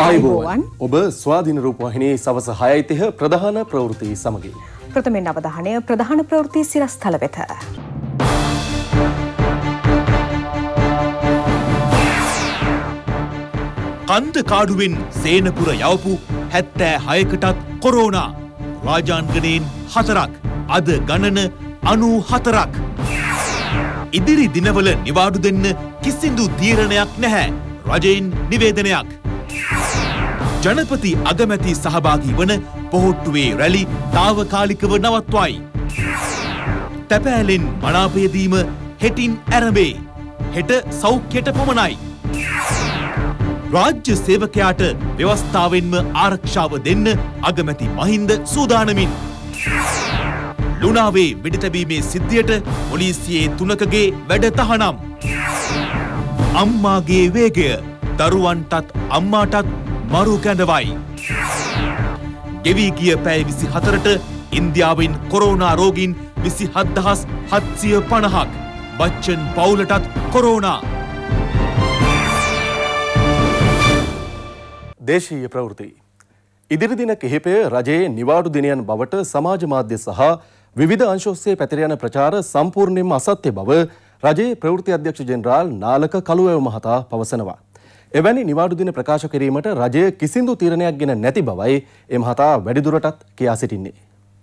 ආයුබෝවන් ඔබ ස්වාධීන රූපවාහිනී සවස 6:30 ප්‍රධාන ප්‍රවෘත්ති සමගින් ප්‍රථමයෙන් අවධානය ප්‍රධාන ප්‍රවෘත්ති සිරස්තල වෙත. කන්ද කාඩුවෙන් සේනපුර යවපු 76කටත් කොරෝනා රාජාංගණයෙන් 4ක් අද ගණන 94ක්. ඉදිරි දිනවල නිවාඩු දෙන්න කිසිදු තීරණයක් නැහැ. රජයෙන් නිවේදනයක්. ජනපති අගමැති සහභාගී වන පොහොට්ටුවේ රැලි తాවකාලිකව නවත්වයි. තැපෑලෙන් මනාපයදීම හෙටින් ඇරඹේ. හෙට සෞඛ්‍යයට පමණයි. රාජ්‍ය සේවකයාට ව්‍යවස්ථාවෙන්ම ආරක්ෂාව දෙන්න අගමැති මහින්ද සූදානමින්. ලුණාවේ වෙඩිතැබීමේ සිද්ධියට පොලිසියේ 3කගේ වැඩ තහනම්. අම්මාගේ වේගය දරුවන්ටත් අම්මාටත් මරු කැඳවයි. ගෙවී ගිය පැය 24ට ඉන්දියාවෙන් කොරෝනා රෝගීන් 27750ක්. බච්චන් පවුලටත් කොරෝනා. දේශීය ප්‍රවෘත්ති. ඉදිරි දින කිහිපය රජයේ නිවාඩු දිනයන් බවට සමාජ මාධ්‍ය සහ විවිධ අංශ ඔස්සේ පැතිර යන ප්‍රචාර සම්පූර්ණයෙන්ම අසත්‍ය බව රජයේ ප්‍රවෘත්ති අධ්‍යක්ෂ ජෙනරාල් නාලක කළුවැව මහතා පවසනවා. එවැනි නිවාඩු දින ප්‍රකාශ කිරීමට රජය කිසිදු තීරණයක් ගෙන නැති බවයි ඒ මහතා වැඩිදුරටත් කියා සිටින්නේ.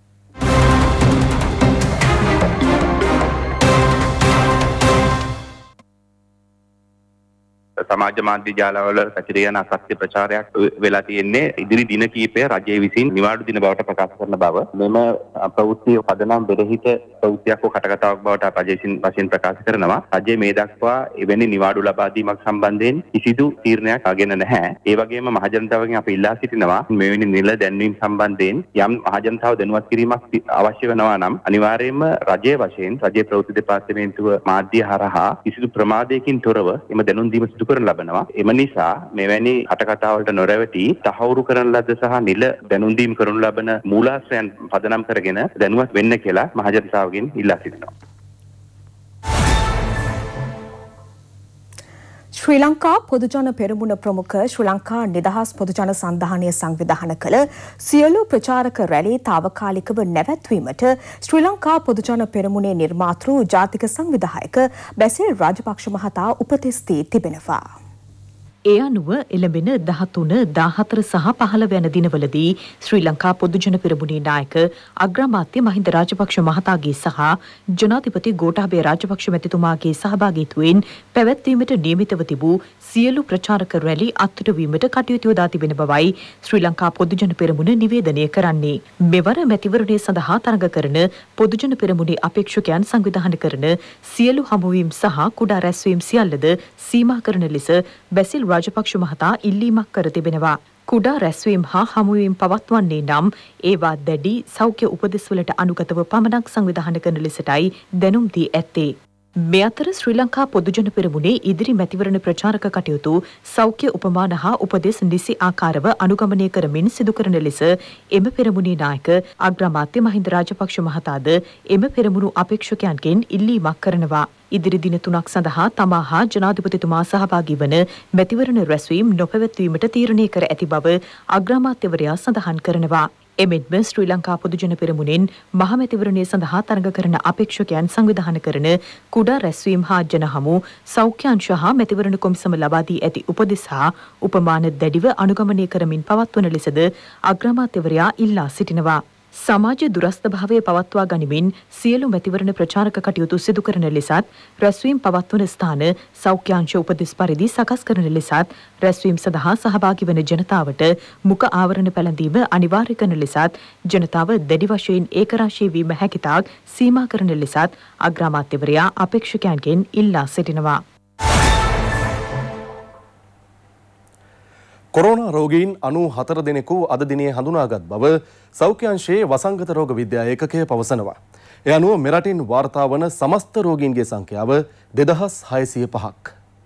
සමාජ මාධ්‍ය ජාලවල පැතිර යන අසත්‍ය ප්‍රචාරයක් වෙලා තියෙන්නේ. ඉදිරි දින කිහිපය රජයේ විසින් නිවාඩු දින බවට ප්‍රකාශ කරන බව මෙම ප්‍රවෘත්ති පදනම් බෙරහිත ප්‍රවෘත්තියක් හෝ කටකතාවක් බවට රජයෙන් වශයෙන් ප්‍රකාශ කරනවා. රජයේ මේ දක්වා එවැනි නිවාඩු ලබා දීමක් සම්බන්ධයෙන් කිසිදු තීරණයක් අගෙන නැහැ. ඒ වගේම මහජනතාවගෙන් අපි ඉල්ලා සිටිනවා මෙවැනි නිල දැන්වීම සම්බන්ධයෙන් යම් මහජනතාව දැනුවත් කිරීමක් අවශ්‍ය වෙනවා නම් අනිවාර්යයෙන්ම රජයේ වශයෙන් රජයේ ප්‍රවෘත්ති දෙපාර්තමේන්තුව මාධ්‍ය හරහා කිසිදු ප්‍රමාදයකින් තොරව එම දැනුම් දීම සිදු කරන ලබනවා. එම නිසා මෙවැනි කටකතාවලට නොරැවටි තහවුරු කරන ලද සහ නිල දැනුම් දීම කරනු ලබන මූලාශ්‍රයන් පදනම් කරගෙන දැනුවත් වෙන්න කියලා මහජනතාවගෙන් ඉල්ලා සිටිනවා. ශ්‍රී ලංකා පොදුජන පෙරමුණ ප්‍රමුඛ ශ්‍රී ලංකා නිදහස් පොදුජන සංධානය සංවිධානය කළ සියලු ප්‍රචාරක රැලි තාවකාලිකව නැවැත්වීමට ශ්‍රී ලංකා පොදුජන පෙරමුණේ නිර්මාතෘ ජාතික සංවිධායක බැසිල් රාජපක්ෂ මහතා උපදෙස් දී තිබෙනවා. ඒ අනුව එළඹෙන 13, 14 සහ 15 යන දිනවලදී ශ්‍රී ලංකා පොදුජන පෙරමුණේ නායක අග්‍රාමාත්‍ය මහින්ද රාජපක්ෂ මහතාගේ සහ ජනාධිපති ගෝඨාභය රාජපක්ෂ මැතිතුමාගේ සහභාගීත්වයෙන් පැවැත්වීමට නියමිතව තිබූ සියලු ප්‍රචාරක රැලි අත්හිටුවීමට කටයුතු යොදා තිබෙන බවයි ශ්‍රී ලංකා පොදුජන පෙරමුණ නිවේදනය කරන්නේ. මෙවර මැතිවරණය සඳහා තරඟ කරන පොදුජන පෙරමුණේ අපේක්ෂකයන් සංවිධානය කරන සියලු හමුවීම් සහ කුඩා රැස්වීම් සියල්ලද සීමා කරන ලෙස බැසිල් රාජපක්ෂ මහතා ඉල්ලීමක් කර තිබෙනවා. කුඩා රැස්වීම් හා හමුවීම් පවත්වන්නේ නම් ඒවා දැඩි සෞඛ්‍ය උපදෙස්වලට අනුගතව පමණක් සංවිධානය කරන ලෙසටයි දැනුම් දී ඇත්තේ. මේ අතර ශ්‍රී ලංකා පොදුජන පෙරමුණේ ඉදිරි මැතිවරණ ප්‍රචාරක කටයුතු සෞඛ්‍ය උපමාන හා උපදෙස් නිසි ආකාරව අනුගමනය කරමින් සිදු කරන ලෙස එම පෙරමුණේ නායක අග්‍රාමාත්‍ය මහින්ද රාජපක්ෂ මහතාද එම පෙරමුණු අපේක්ෂකයන්ගෙන් ඉල්ලීමක් කරනවා. ඉදිරි දින 3ක් සඳහා තමා හා ජනාධිපතිතුමා සහභාගී වන මැතිවරණ රැස්වීම් නොපැවැත්වීමට තීරණය කර ඇති බව අග්‍රාමාත්‍යවරයා සඳහන් කරනවා. එමෙන්ම ශ්‍රී ලංකා පොදුජන පෙරමුණෙන් මහමැතිවරණය සඳහා තරඟ කරන අපේක්ෂකයන් සංවිධානය කරන කුඩා රැස්වීම් හා ජනහමු සෞඛ්‍යාංශ හා මැතිවරණ කොමිසම ලබා දී ඇති උපදෙස් හා උපමාන දැඩිව අනුගමනය කරමින් පවත්වන ලෙසද අග්‍රාමාත්‍යවරයා ඉල්ලා සිටිනවා. සමාජ දුරස්ථභාවය පවත්වා ගනිමින් සියලු මැතිවරණ ප්‍රචාරක කටයුතු සිදු කරන ලෙසත් රැස්වීම් පවත්වන ස්ථාන සෞඛ්‍යාංශ උපදෙස් පරිදි සකස් කරන ලෙසත් රැස්වීම් සඳහා සහභාගී වන ජනතාවට මුඛ ආවරණ පැළඳීම අනිවාර්ය කරන ලෙසත් ජනතාව දැඩි වශයෙන් ඒකරාශී වීම හැකිතාක් සීමා කරන ලෙසත් අග්‍රාමාත්‍යවරයා අපේක්ෂකයන්ගෙන් ඉල්ලා සිටිනවා. කොරෝනා රෝගීන් 94 දෙනෙකු අද දිනේ හඳුනාගත් බව සෞඛ්‍යාංශයේ වසංගත රෝග විද්‍යා ඒකකය පවසනවා. ඒ අනුව මෙරටින් වාර්තා වන සමස්ත රෝගීන්ගේ සංඛ්‍යාව 2605ක්.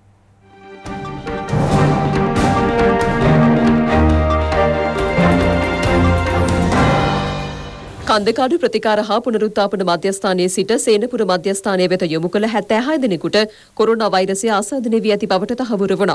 කන්දකාඩු ප්‍රතිකාර හා පුනරුත්ථාපන මධ්‍යස්ථානයේ සිට සේනපුර මධ්‍යස්ථානය වෙත යොමු කළ 76 දෙනෙකුට කොරෝනා වෛරසය ආසාදනය වී ඇති බවට තහවුරු වුණා.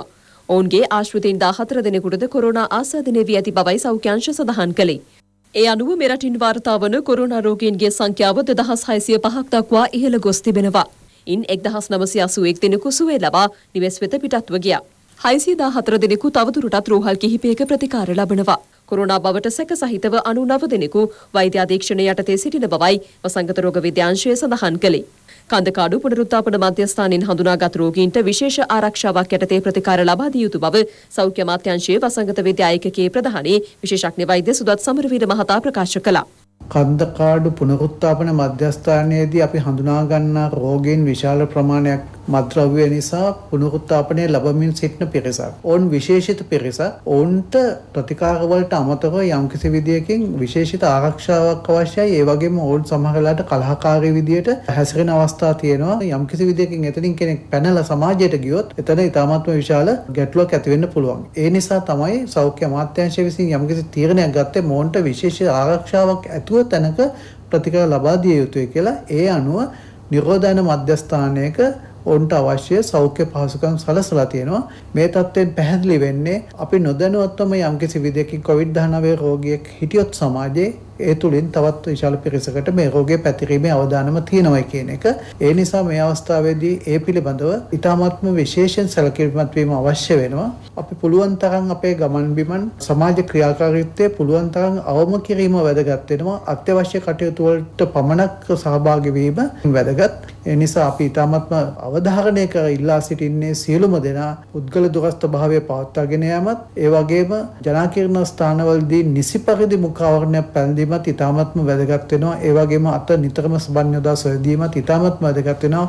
ඔවුන්ගේ ආශ්‍රිතයින් 14 දෙනෙකුටද කොරෝනා ආසාදනය වී ඇති බවයි සෞඛ්‍ය අංශ සඳහන් කළේ. ඒ අනුව මෙරටින් වාර්තා වන කොරෝනා රෝගීන්ගේ සංඛ්‍යාව 2605ක් දක්වා ඉහළ ගොස් තිබෙනවා. ඉන් 1981 දෙනෙකු සුවය ලබා නිවෙස් වෙත පිටත්ව ගියා. 614 දෙනෙකු තවදුරටත් රෝහල් කිහිපයක ප්‍රතිකාර ලබනවා. කොරෝනා බවට සැක සහිතව 99 දෙනෙකු වෛද්‍ය අධීක්ෂණය යටතේ සිටින බවයි වසංගත රෝග විද්‍යාංශය සඳහන් කළේ. කන්දකාඩු පුනරුත්ථාපන මධ්‍යස්ථානයෙන් හඳුනාගත් රෝගීන්ට විශේෂ ආරක්ෂාවක් යටතේ ප්‍රතිකාර ලබා දිය යුතු බව සෞඛ්‍ය අමාත්‍යාංශයේ වසංගත විද්‍යා ඒකකයේ ප්‍රධානී විශේෂඥ වෛද්‍ය සුදත් සමරවීර මහතා ප්‍රකාශ කළා. කන්දකාඩු පුනරුත්ථාපන මධ්‍යස්ථානයේදී අපි හඳුනා ගන්නා රෝගීන් විශාල ප්‍රමාණයක් මත්ද්‍රව්‍ය නිසා පුනරුත්ථාපනය ලැබමින් සිටින පිරිසක්. ඔවුන් විශේෂිත පිරිසක්. ඔවුන්ට ප්‍රතිකාර වලට අමතරව යම්කිසි විදියකින් විශේෂිත ආරක්ෂාවක් අවශ්‍යයි. ඒ වගේම ඔවුන් සමහර වෙලාවට කලහකාරී විදියට හැසිරෙන අවස්ථා තියෙනවා. යම්කිසි විදියකින් එතනින් කෙනෙක් පැනලා සමාජයට ගියොත් එතන ඉතාමත්ම විශාල ගැටලුවක් ඇති වෙන්න පුළුවන්. ඒ නිසා තමයි සෞඛ්‍ය අමාත්‍යාංශය විසින් යම්කිසි තීරණයක් ගත්තේ මොවුන්ට විශේෂ ආරක්ෂාවක් ඇතුව තැනක ප්‍රතිකාර ලබා දිය යුතුයි කියලා. ඒ අනුව නිරෝධායන මධ්‍යස්ථානයක ඔවුන්ට අවශ්‍ය සෞඛ්‍ය පහසුකම් සලසලා තියෙනවා. මේ තත්ත්වයෙන් පැහැදිලි වෙන්නේ අපි නොදැනුවත්වම යම්කිසි විදියකින් COVID-19 රෝගියෙක් හිටියොත් සමාජයේ ඒ තුලින් තවත් විශාල පිරිසකට මේ රෝගය පැතිරීමේ අවදානම තියෙනවා කියන එක. ඒ නිසා මේ අවස්ථාවේදී ඒ පිළිබඳව ඉතාමත්ම විශේෂයෙන් සැලකිලිමත් වීම අවශ්‍ය වෙනවා. අපි පුළුවන් තරම් අපේ ගමන් බිමන් සමාජ ක්‍රියාකාරීත්වයේ පුළුවන් තරම් අවම කිරීම වැදගත් වෙනවා. අත්‍යවශ්‍ය කටයුතු වලට පමණක් සහභාගී වීම වැදගත්. ඒ නිසා අපි ඉතාමත්ම අවධාරණය කර ඉල්ලා සිටින්නේ සියලුම දෙනා පුද්ගල දුරස්ථ භාවය පවත්වාගෙන යාමත්, ඒ වගේම ජනාකීර්ණ ස්ථානවලදී නිසි පරිදි මුඛාවරණයක් පැළඳීමත් ඉතාමත්ම වැදගත් වෙනවා. ඒ වගේම අත නිතරම සබන් යොදා සොයදීමත් ඉතාමත්ම වැදගත් වෙනවා.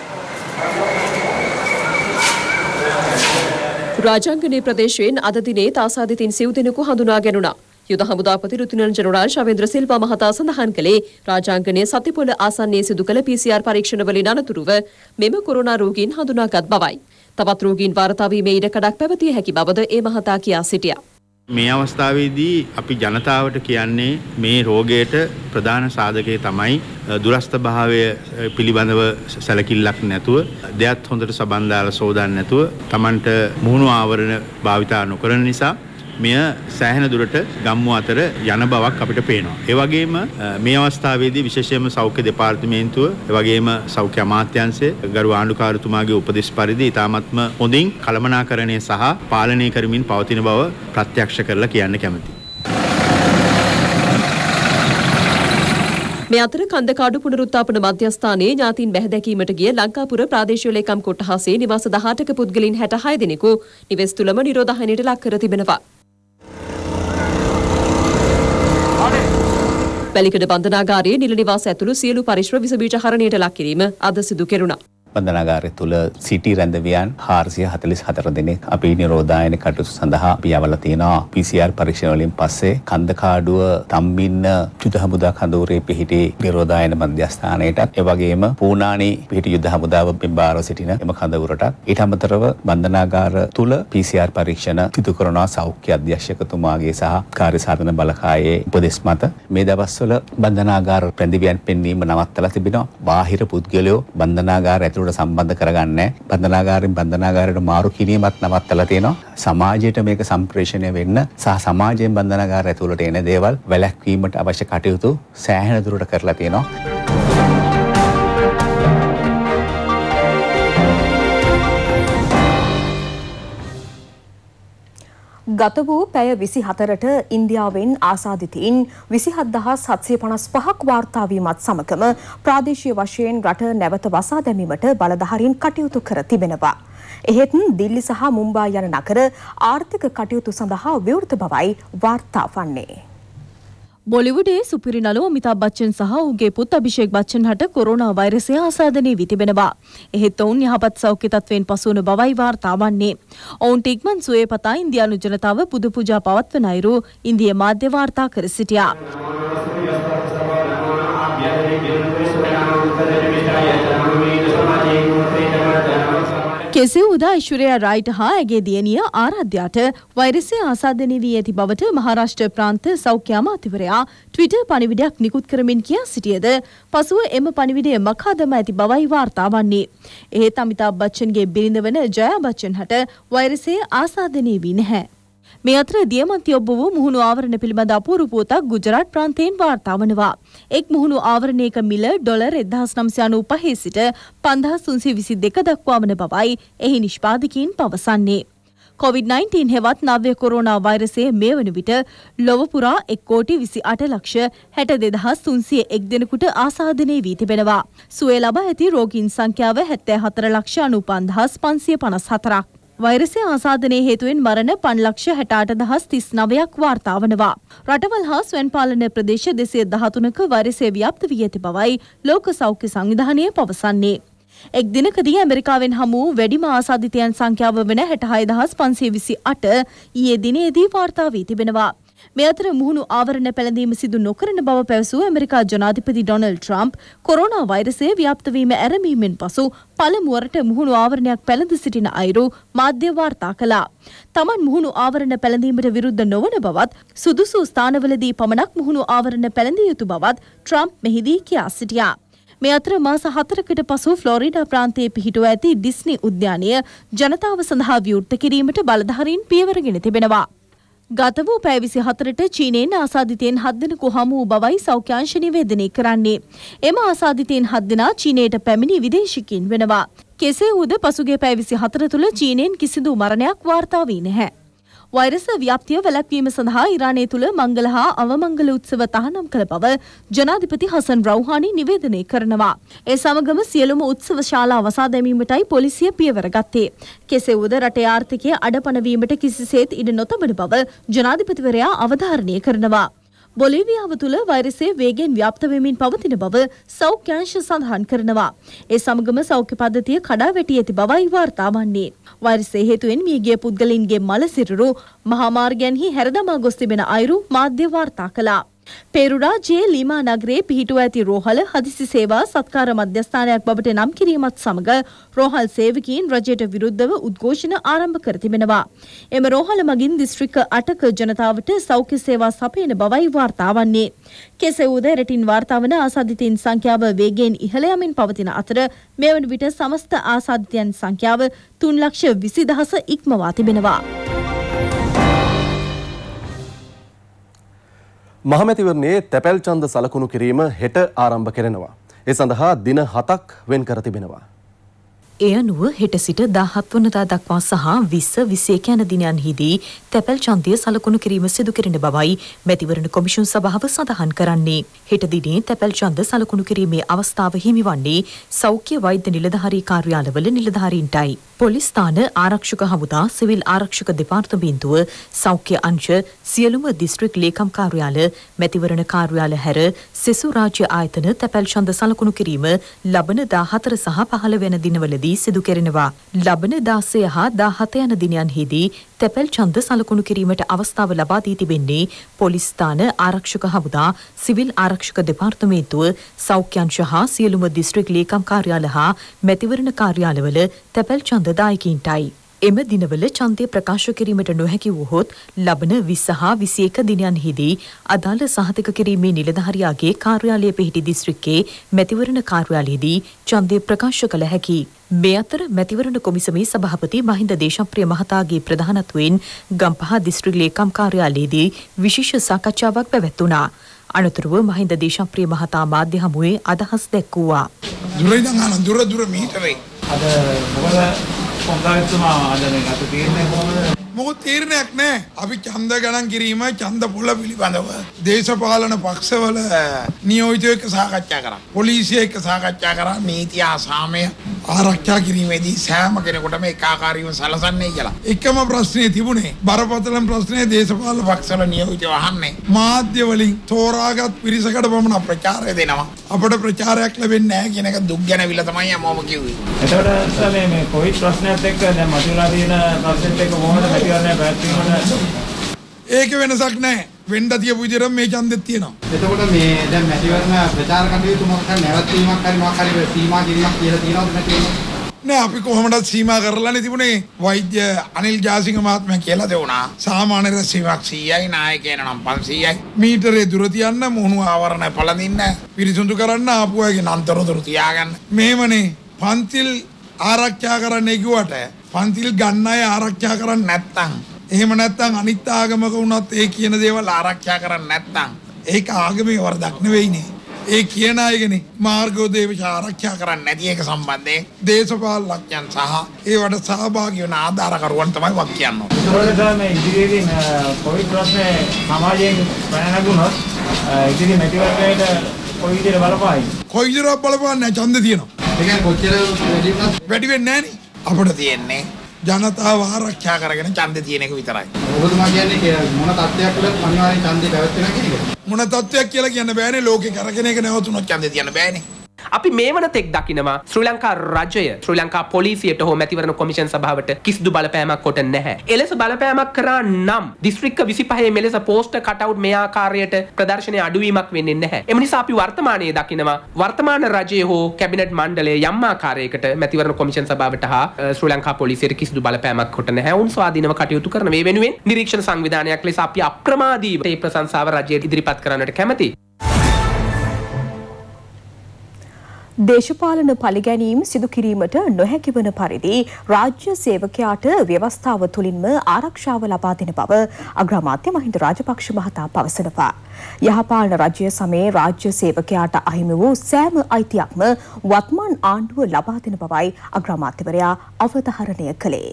රාජාංගනයේ ප්‍රදේශයෙන් අද දිනේ තාසාදිතින් සිව් දෙනෙකු හඳුනා ගැනුණා. යුද හමුදාපති රුතුනන් ජනරාල් ශවේන්ද්‍ර සිල්වා මහතා සඳහන් කළේ රාජාංගනයේ සතිපොළ ආසන්නයේ සිදු කළ PCR පරීක්ෂණවලින් අනතුරුව මෙම කොරෝනා රෝගීන් හඳුනාගත් බවයි. තවත් රෝගීන් වාර්තා වීමේ ඉඩකඩක් පැවතිය හැකි බවද ඒ මහතා කියා සිටියා. මේ අවස්ථාවේදී අපි ජනතාවට කියන්නේ මේ රෝගයට ප්‍රධාන සාධකය තමයි දුරස්ථ භාවය පිළිබඳව සැලකිල්ලක් නැතුව, දෙයත් හොඳට සබන් දාලා සෝදාන්න නැතුව Tamanට මුහුණු ආවරණ භාවිතා නොකරන නිසා මෙය සෑහෙන දුරට ගම්මු අතර යන බවක් අපිට පේනවා. ඒ වගේම මේ අවස්ථාවේදී විශේෂයෙන්ම සෞඛ්‍ය දෙපාර්තමේන්තුව, ඒ වගේම සෞඛ්‍ය අමාත්‍යාංශය ගරු ආණ්ඩුකාරතුමාගේ උපදෙස් පරිදි ඉතාමත්ම හොඳින් කළමනාකරණය සහ පාලනය කරමින් පවතින බව ප්‍රත්‍යක්ෂ කරලා කියන්න කැමතියි. මේ අතර කන්දකාඩු පුනරුත්ථාපන මධ්‍යස්ථානයේ ඥාතීන් බැහැදැකීමට ගිය ලංකාපුර ප්‍රාදේශීය ලේකම් කොට්ටාසයේ නිවාස 18ක පුද්ගලයන් 66 දෙනෙකු නිවෙස් තුලම නිරෝධායනයට ලක් කර තිබෙනවා. වැලිකඩ බන්ධනාගාරයේ නිල නිවාස ඇතුළු සියලු පරිශ්‍ර විස බීජ හරණයට ලක් කිරීම අද සිදු කෙරුණා. බන්ධනාගාරය තුළ සිටි රැඳවියන් 444 දෙනෙක් අපි නිරෝධායන කටයුතු සඳහා අපි යවලා තියෙනවා. PCR පරීක්ෂණ වලින් පස්සේ කන්දකාඩුව තම්බින්න යුද හමුදා කඳවුරේ පිහිටි නිරෝධායන මධ්‍යස්ථානයටත්, ඒ වගේම පූනානි පිහිටි යුද හමුදාව බාරව සිටින එම කඳවුරටත්, ඊට අමතරව බන්ධනාගාර තුළ PCR පරීක්ෂණ සිදු කරන සෞඛ්‍ය අධ්‍යක්ෂකතුමාගේ සහ කාර්ය සාධන බලකායේ උපදෙස් මත මේ දවස්වල බන්ධනාගාර රැඳවියන් පෙන්වීම නවත්තලා තිබෙනවා. බාහිර පුද්ගලයෝ බන්ධනාගාර ඇතුළට සම්බන්ධ කරගන්නේ බන්ධනාගාරයෙන් බන්ධනාගාරයට මාරු කිරීමත් නවත්තලා තියෙනවා. සමාජයට මේක සම්ප්‍රේෂණය වෙන්න සහ සමාජයෙන් බන්ධනාගාර ඇතුළට එන දේවල් වැළැක්වීමට අවශ්‍ය කටයුතු සෑහෙන දුරට කරලා තියෙනවා. ගත වූ පැය 24ට ඉන්දියාවෙන් ආසාදිතයින් 27755ක් වාර්තා වීමත් සමගම ප්‍රාදේශීය වශයෙන් රට නැවත වසා දැමීමට බලධාරීන් කටයුතු කර තිබෙනවා. එහෙත් දිල්ලි සහ මුම්බායි යන නගර ආර්ථික කටයුතු සඳහා විවෘත බවයි වාර්තා වන්නේ. බොලිවුඩේ සුපිරි නළුව අමිතාබ් බච්චන් සහ ඔහුගේ පුත් අභිෂේක් බච්චන් හට කොරෝනා වෛරසය ආසාදනය වී තිබෙනවා. එහෙත් ඔවුන් යහපත් සෞඛ්‍ය තත්ත්වයෙන් පසුවන බවයි වාර්තා වන්නේ. ඔවුන්ට ඉක්මන් සුවය පතා ඉන්දියානු ජනතාව පුද පූජා පවත්වන අයුරු ඉන්දිය මාධ්‍ය වාර්තා කර සිටියා. කෙසේ වුවද ඓශ්වර්යා රායිට හා ඇගේ දියණිය ආරාධ්‍යාට වෛරසය ආසාදනය වී ඇති බවට මහාරාෂ්ට්‍ර ප්‍රාන්ත සෞඛ්‍ය අමාත්‍යවරයා ට්විටර් පණිවිඩයක් නිකුත් කරමින් කියා සිටියද පසුව එම පණිවිඩය මකා දමා ඇති බවයි වාර්තා වන්නේ. එහෙත් අමිතාබ් බච්චන්ගේ බිරිඳ වන ජයා බච්චන් හට වෛරසය ආසාදනය වී නැහැ. මේ අතර දියමන්ති ඔබ වූ මුහුණු ආවරණ පිළිබඳ අපූර්ව පුවතක් ගුජරාට් ප්‍රාන්තයෙන් වාර්තා වනවා. එක් මුහුණු ආවරණයක මිල ඩොලර් 1995 සිට 5322 දක්වා වන බවයි එහි නිෂ්පාදකීන් පවසන්නේ. COVID-19 හෙවත් නව්‍ය කොරෝනා වෛරසය මේ වන විට ලොව පුරා 1,20,60,62,301 දෙනෙකුට ආසාදනය වී තිබෙනවා. සුවය ලබා ඇති රෝගීන් සංඛ්‍යාව 74,94,554ක්. වෛරසය ආසාදනයේ හේතුවෙන් මරණ 5,68,039ක් වාර්තා වනවා. රටවල් හා ස්වයං පාලන ප්‍රදේශ 213ක වෛරසය ව්‍යාප්ත වී ඇති බවයි ලෝක සෞඛ්‍ය සංවිධානය පවසන්නේ. එක් දිනකදී ඇමරිකාවෙන් හමු වූ වැඩිම ආසාදිතයන් සංඛ්‍යාව වන 66,528 ඊයේ දිනේදී වාර්තා වී තිබෙනවා. මේ අතර මුහුණු ආවරණ පැළඳීම සිදු නොකරන බව පැවසූ ඇමරිකා ජනාධිපති ඩොනල්ඩ් ට්‍රම්ප් කොරෝනා වෛරසය ව්‍යාප්ත වීම ඇරඹීමෙන් පසු පළමුවරට මුහුණු ආවරණයක් පැළඳ සිටින අයුරු මාධ්‍ය වාර්තා කළා. තමන් මුහුණු ආවරණ පැළඳීමට විරුද්ධ නොවන බවත් සුදුසු ස්ථානවලදී පමණක් මුහුණු ආවරණ පැළඳිය යුතු බවත් ට්‍රම්ප් මෙහිදී කියා සිටියා. මේ අතර මාස 4කට පසු ෆ්ලොරිඩා ප්‍රාන්තයේ පිහිටුව ඇති ඩිස්නි උද්‍යානය ජනතාව සඳහා විවෘත කිරීමට බලධාරීන් පියවරගෙන තිබෙනවා. ගත වූ පැය 24ට චීනයෙන් ආසාදිතයන් 7 දෙනෙකු හමු වූ බවයි සෞඛ්‍ය අංශ නිවේදනය කරන්නේ. එම ආසාදිතයන් 7 දෙනා චීනයට පැමිණි විදේශිකයින් වෙනවා. කෙසේ වුවද පසුගිය පැය 24 තුළ චීනයෙන් කිසිදු මරණයක් වාර්තා වී නැහැ. වෛරස ව්‍යාප්තිය වැළැක්වීම සඳහා ඉරානය තුළ මංගල හා අවමංගල උත්සව තහනම් කළ බව ජනාධිපති හසන් රවුහානි නිවේදනය කරනවා. ඒ සමගම සියලුම උත්සව ශාලා වසා දැමීමටයි පොලිසිය පියවර ගත්තේ. කෙසේ වුවද රටේ ආර්ථිකය අඩපණ වීමට කිසිසේත් ඉඩ නොතබන බව ජනාධිපතිවරයා අවධාරණය කරනවා. බොලිවියාව තුළ වෛරසය වේගෙන් ව්‍යාප්ත වෙමින් පවතින බව සෞඛ්‍ය අංශ සඳහන් කරනවා. ඒ සමගම සෞඛ්‍ය පද්ධතිය කඩා වැටි ඇති බවයි වාර්තා වන්නේ. වෛරසය හේතුවෙන් මියගිය පුද්ගලයින්ගේ මල සිරුරු මහා මාර්ගයන්හි හැරදමා ගොස් තිබෙන අයුරු මාධ්‍ය වාර්තා කළා. පේරුඩා ජේ ලීමා නගරයේ පිහිටුව ඇති රෝහල හදිසි සේවා සත්කාර මධ්‍යස්ථානයක් බවට නම් කිරීමත් සමග රෝහල් සේවකීන් රජයට විරුද්ධව උද්ඝෝෂණ ආරම්භ කර තිබෙනවා. එම රෝහල මගින් දිස්ත්‍රික්ක 8ක ජනතාවට සෞඛ්‍ය සේවා සපයන බවයි වාර්තා වන්නේ. කෙසේ වුවද රටින් වාර්තා වන ආසාදිතයින් සංඛ්‍යාව වේගයෙන් ඉහළ යමින් පවතින අතර මේ වන විට සමස්ත ආසාදිතයන් සංඛ්‍යාව 3,20,000 ඉක්මවා තිබෙනවා. මහමැතිවරණයේ තැපැල් ඡන්ද සලකුණු කිරීම හෙට ආරම්භ කෙරෙනවා. ඒ සඳහා දින 7ක් වෙන් කර තිබෙනවා. එය අනුව හෙට සිට 17 වනදා දක්වා සහ 20, 21 යන දිනයන්හිදී තැපැල් ඡන්දය සලකුණු කිරීම සිදු කෙරෙන බවයි මැතිවරණ කොමිෂන් සභාව සඳහන් කරන්නේ. හෙට දිනේ තැපැල් ඡන්ද සලකුණු කිරීමේ අවස්ථාව හිමිවන්නේ සෞඛ්‍ය වෛද්‍ය නිලධාරී කාර්යාලවල නිලධාරීන්ටයි. පොලිස් ස්ථාන ආරක්ෂක හමුදා, සිවිල් ආරක්ෂක දෙපාර්තමේන්තුව, සෞඛ්‍ය අංශ, සියලුම දිස්ත්‍රික් ලේකම් කාර්යාල, මැතිවරණ කාර්යාල හැර සෙසු රාජ්‍ය ආයතන තැපැල් ඡන්ද සලකුණු කිරීම ලබන 14 සහ 15 වෙනි දිනවලදී සිදු කෙරෙනවා. ලබන 16 හා 17 යන දිනයන්හිදී තැපැල් ඡන්ද සලකුණු කිරීමට අවස්ථාව ලබා දී තිබෙන්නේ පොලිස් ස්ථාන ආරක්ෂක හමුදා, සිවිල් ආරක්ෂක දෙපාර්තමේන්තුව, සෞඛ්‍ය අංශ හා සියලුම දිස්ත්‍රික් ලේකම් කාර්යාල හා මැතිවරණ කාර්යාලවල තැපැල් ඡන්ද දායකයින්ටයි. එම දිනවල ඡන්දය ප්‍රකාශ කිරීමට නොහැකි වූහොත් ලබන 20 හා 21 දිනයන්හිදී අදාළ සහතික කිරීමේ නිලධාරියාගේ කාර්යාලය පිහිටි දිස්ත්‍රික්කයේ මැතිවරණ කාර්යාලයේදී ඡන්දය ප්‍රකාශ කළ හැකියි. මේ අතර මැතිවරණ කොමිසමේ සභාපති මහින්ද දේශප්‍රිය මහතාගේ ප්‍රධානත්වයෙන් ගම්පහ දිස්ත්‍රික් ලේකම් කාර්යාලයේදී විශේෂ සාකච්ඡාවක් පැවැත්වුණා. අනතුරුව මහින්ද දේශප්‍රිය මහතා මාධ්‍ය හමුවේ අදහස් දැක්වුවා. දුර මීටරේ අද මොකද කොංගාතුමා අද මේ ගත තීරණය කොහොමද? මොකද තීරණයක් නැහැ. අපි ඡන්ද ගණන් කිරීම ඡන්ද පොළ පිළිබඳව දේශපාලන පක්ෂවල නියෝජිතයෝ එක්ක සාකච්ඡා කරා. පොලිසිය එක්ක සාකච්ඡා කරා. නීතිය සාමය ආරක්ෂා කිරීමේදී සෑම කෙනෙකුටම ඒකාකාරීව සැලසන්නේ කියලා. එකම ප්‍රශ්නේ තිබුණේ බරපතලම ප්‍රශ්නේ දේශපාලන පක්ෂවල නියෝජිතව අහන්නේ මාධ්‍ය වලින් තෝරාගත් පිරිසකට පමණ ප්‍රචාරය දෙනවා. අපට ප්‍රචාරයක් ලැබෙන්නේ නැහැ කියන එක දුක් ගැනවිලා තමයි මම කිව්වේ. එතකොට මේ කොවිඩ් ප්‍රශ්නයත් එක්ක දැන් මතුවලා තියෙන ප්‍රශ්නෙත් එක්ක කොහොමද මැතිවරණය පැවැත්වීමට? ඒක වෙනසක් නැහැ. වෙන්න තියපු විදිහට මේ ඡන්දෙත් තියෙනවා. එතකොට මේ දැන් මැතිවරණ ප්‍රචාර කටයුතු මොකක්ද නැවැත්වීමක් හරි මොකක් හරි සීමා කිරීමක් කියලා තියෙනවද නැතිවද? නෑ අපි කොහොමදත් සීමා කරලානේ තිබුණේ. වෛද්‍ය අනිල් ජාසිංහ මහත්මයා කියලා දෙවුණා. සාමාන්‍ය රැස්වීමක් 100යි නායකයන නම් 500යි. මීටරේ දුර තියන්න මොහුණු ආවරණ පළඳින්න පිරිසුදු කරන්න ආපු අයගේ නන්තරතුරු තියාගන්න. මේවනේ පන්තිල් ආරක්ෂා කරන්න කිව්වට පන්තිල් ගන්න අය ආරක්ෂා කරන්නේ නැත්තම් එහෙම නැත්තම් අනිත් ආගමක වුණත් ඒ කියන දේවල් ආරක්ෂා කරන්නේ නැත්තම් ඒක ආගමේ වරදක් නෙවෙයිනේ. ඒ කියන අයගනේ මාර්ගෝදේශ ආරක්ෂා කරන්නේ නැති එක සම්බන්ධයෙන් දේශපාලනඥයන් සහ ඒවට සහභාගී වෙන ආධාරකරුවන් තමයි වක් කියන්නේ. ඒකවල මේ ඉදිරියේදී කොවිඩ් ප්‍රශ්නේ සමාජයෙන් පැන නැගුණොත් ඉදිරි මැතිවරණයට කොයි විදිහට බලපායි? කොයි විදිහට බලපාන්නේ ඡන්ද තියෙනවා. ඒ කියන්නේ කොච්චර වැඩි වෙන්නේ නැහනේ. අපිට තියෙන්නේ ජනතාව ආරක්ෂා කරගෙන ඡන්ද තියෙන එක විතරයි. ඔබතුමා කියන්නේ මොන තත්ත්වයක් වලත් අනිවාර්යෙන් ඡන්දේ පැවැත්වෙනවා කියන එක? මොන තත්ත්වයක් කියලා කියන්න බෑනේ. ලෝකේ කරගෙන එක නැවතුනොත් ඡන්දේ තියන්න බෑනේ. අපි මේ වනතෙක් දකිනවා ශ්‍රී ලංකා රජය ශ්‍රී ලංකා පොලිසියට හෝ මැතිවරණ කොමිෂන් සභාවට කිසිදු බලපෑමක් කොට නැහැ. එලෙස බලපෑමක් කරා නම් දිස්ත්‍රික්ක 25 මෙලෙස පෝස්ටර් කටවුට් මේ ආකාරයට ප්‍රදර්ශනයේ අඩුවීමක් වෙන්නේ නැහැ. එම නිසා අපි වර්තමානයේ දකිනවා වර්තමාන රජය හෝ කැබිනට් මණ්ඩලය යම් ආකාරයකට මැතිවරණ කොමිෂන් සභාවට හා ශ්‍රී ලංකා පොලිසියට කිසිදු බලපෑමක් කොට නැහැ. උන් ස්වාධීනව කටයුතු කරන මේ වෙනුවෙන් නිරීක්ෂණ සංවිධානයක් ලෙස අපි අප්‍රමාදීව මේ ප්‍රශංසාව රජයට ඉදිරිපත් කරන්නට කැමැතියි. දේශපාලන පරිගැනීම් සිදු කිරීමට නොහැකි වන පරිදි රාජ්‍ය සේවකයාට ව්‍යවස්ථාව තුළින්ම ආරක්ෂාව ලබා දෙන බව අග්‍රාමාත්‍ය මහින්ද රාජපක්ෂ මහතා පවසනවා. යහපාලන රජය සමයේ රාජ්‍ය සේවකයාට අහිමි වූ සෑම අයිතියක්ම වත්මන් ආණ්ඩුව ලබා දෙන බවයි අග්‍රාමාත්‍යවරයා අවධාරණය කළේ.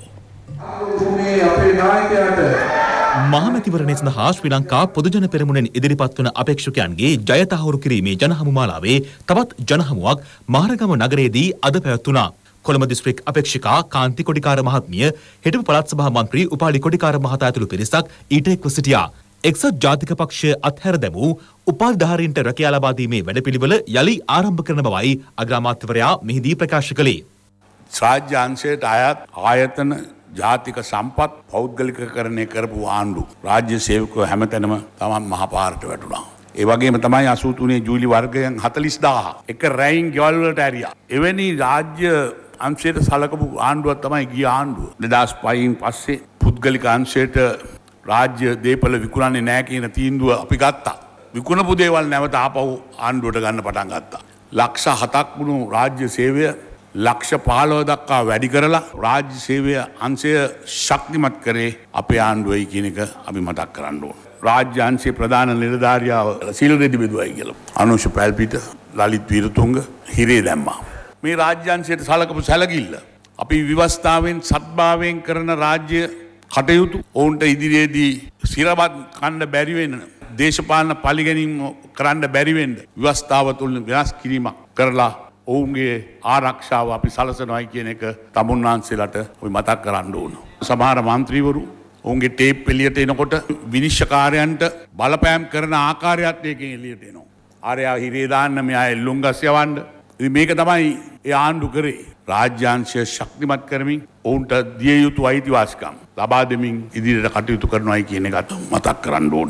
මහමැතිවරණය සඳහා ශ්‍රී ලංකා පොදුජන පෙරමුණෙන් ඉදිරිපත් වන අපේක්ෂකයන්ගේ ජය තහවුරු කිරීමේ ජනහමු මාලාවේ තවත් ජනහමුවක් මහරගම නගරයේදී අද පැවැත්වුණා. කොළඹ දිස්ත්‍රික් අපේක්ෂිකා කාන්ති කොඩිකාර මහත්මිය, හිටපු පළාත් සභා මන්ත්‍රී උපාලි කොඩිකාර මහතා ඇතුළු පිරිසක් ඊට එක්ව සිටියා. එක්සත් ජාතික පක්ෂය අත්හැර දැමූ උපාධිධාරීන්ට රැකියා ලබා දීමේ වැඩපිළිවෙල යලි ආරම්භ කරන බවයි අග්‍රාමාත්‍යවරයා මෙහිදී ප්‍රකාශ කළේ. රාජ්‍ය අංශයට අයත් ආයතන ජාතික සම්පත් පෞද්ගලිකකරණය කරපු ආණ්ඩු රාජ්‍ය සේවකයෝ හැමතැනම තමන් මහපාරට වැටුණා. ඒ වගේම තමයි 83 ජූලි වර්ගයන් 40000 එක රැයින් ගෙවල් වලට ඇරියා. එවැනි රාජ්‍ය අංශයට සලකපු ආණ්ඩුවක් තමයි ගිය ආණ්ඩුව. 2005න් පස්සේ පුද්ගලික අංශයට රාජ්‍ය දේපල විකුණන්නේ නැහැ කියන තීන්දුව අපි ගත්තා. විකුණපු දේවල් නැවත ආපහු ආණ්ඩුවට ගන්න පටන් ගත්තා. ලක්ෂ 7ක් වුණු රාජ්‍ය සේවය ලක්ෂ 15 දක්වා වැඩි කරලා රාජ්‍ය සේවය අංශය ශක්තිමත් කරේ අපේ ආණ්ඩුවයි කියන එක අපි මතක් කරන්න ඕන. රාජ්‍ය අංශයේ ප්‍රධාන නිලධාරියාව සීල රෙදි බෙදුවයි කියලා. අනුෂ පැල්පිට, ලලිත් වීරතුංග හිරේ දැම්මා. මේ රාජ්‍ය අංශයට සලකපු සැලකිල්ල අපි විවස්ථාවෙන් සත්භාවයෙන් කරන රාජ්‍ය කටයුතු ඔවුන්ට ඉදිරියේදී සිරවත් කන්න බැරි වෙන දේශපාලන පරිගැනීම් කරන්න බැරි වෙන්න විවස්ථාව තුළ වෙනස් කිරීමක් කරලා ඔවුන්ගේ ආරක්ෂාව අපි සලසනවායි කියන එක තමුන්වහන්සේලාට අපි මතක් කරන්න ඕන. සමහර මන්ත්‍රීවරු ඔවුන්ගේ ටේප් එළියට එනකොට විනිශ්චයකාරයන්ට බලපෑම් කරන ආකාරයත් ඒකෙන් එළියට එනවා. ආරයා හිරේ දාන්න මෙයා එල්ලුම් ගස් යවන්න. ඉතින් මේක තමයි ඒ ආණ්ඩු කරේ. රාජ්‍යාංශය ශක්තිමත් කරමින් ඔවුන්ට දිය යුතු අයිතිවාසිකම් ලබා දෙමින් ඉදිරියට කටයුතු කරනවායි කියන එකත් මතක් කරන්න ඕන.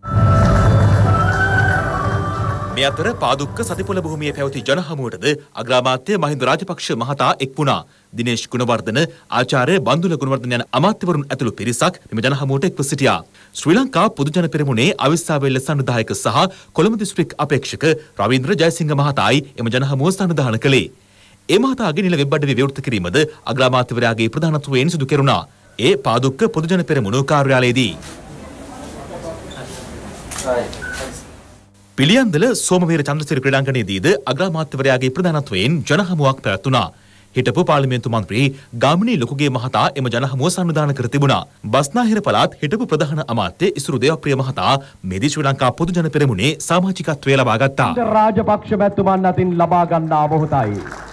මේ අතර පාදුක්ක සතිපොළ භූමියේ පැවති ජනහමුවටද අග්‍රාමාත්‍ය මහින්ද රාජපක්ෂ මහතා එක් වුණා. දිනේෂ් ගුණවර්ධන, ආචාර්ය බන්දුල ගුණවර්ධන යන අමාත්‍යවරුන් ඇතුළු පිරිසක් මෙම ජනහමුවට එක්ව සිටියා. ශ්‍රී ලංකා පොදුජන පෙරමුණේ අවිස්සාවේල්ල සංවිධායක සහ කොළඹ දිස්ත්‍රික් අපේක්ෂක රවීන්ද්‍ර ජයසිංහ මහතායි එම ජනහමුව සංවිධානය කළේ. ඒ මහතාගේ නිල වෙබ් අඩවි විවෘත කිරීමද අග්‍රාමාත්‍යවරයාගේ ප්‍රධානත්වයෙන් සිදු කෙරුණා. ඒ පාදුක්ක පොදුජන පෙරමුණු කාර්යාලයේදී. පිළියන්දල සෝමවීර චන්ද්‍රසිරි ක්‍රීඩාංගණයේදීද අග්‍රාමාත්‍යවරයාගේ ප්‍රධානත්වයෙන් ජනහමුවක් පැවැත්වුණා. හිටපු පාර්ලිමේන්තු මන්ත්‍රී ගාමිණී ලොකුගේ මහතා එම ජනහමුව සංවිධානය කර තිබුණා. බස්නාහිර පළාත් හිටපු ප්‍රධාන අමාත්‍ය ඉසුරු දේවප්‍රිය මහතා මෙදී ශ්‍රී ලංකා පොදුජන පෙරමුණේ සමාජිකත්වය ලබා ගත්තා. රාජපක්ෂ මැතිතුමන් අතින් ලබා ගන්නා මොහොතයි.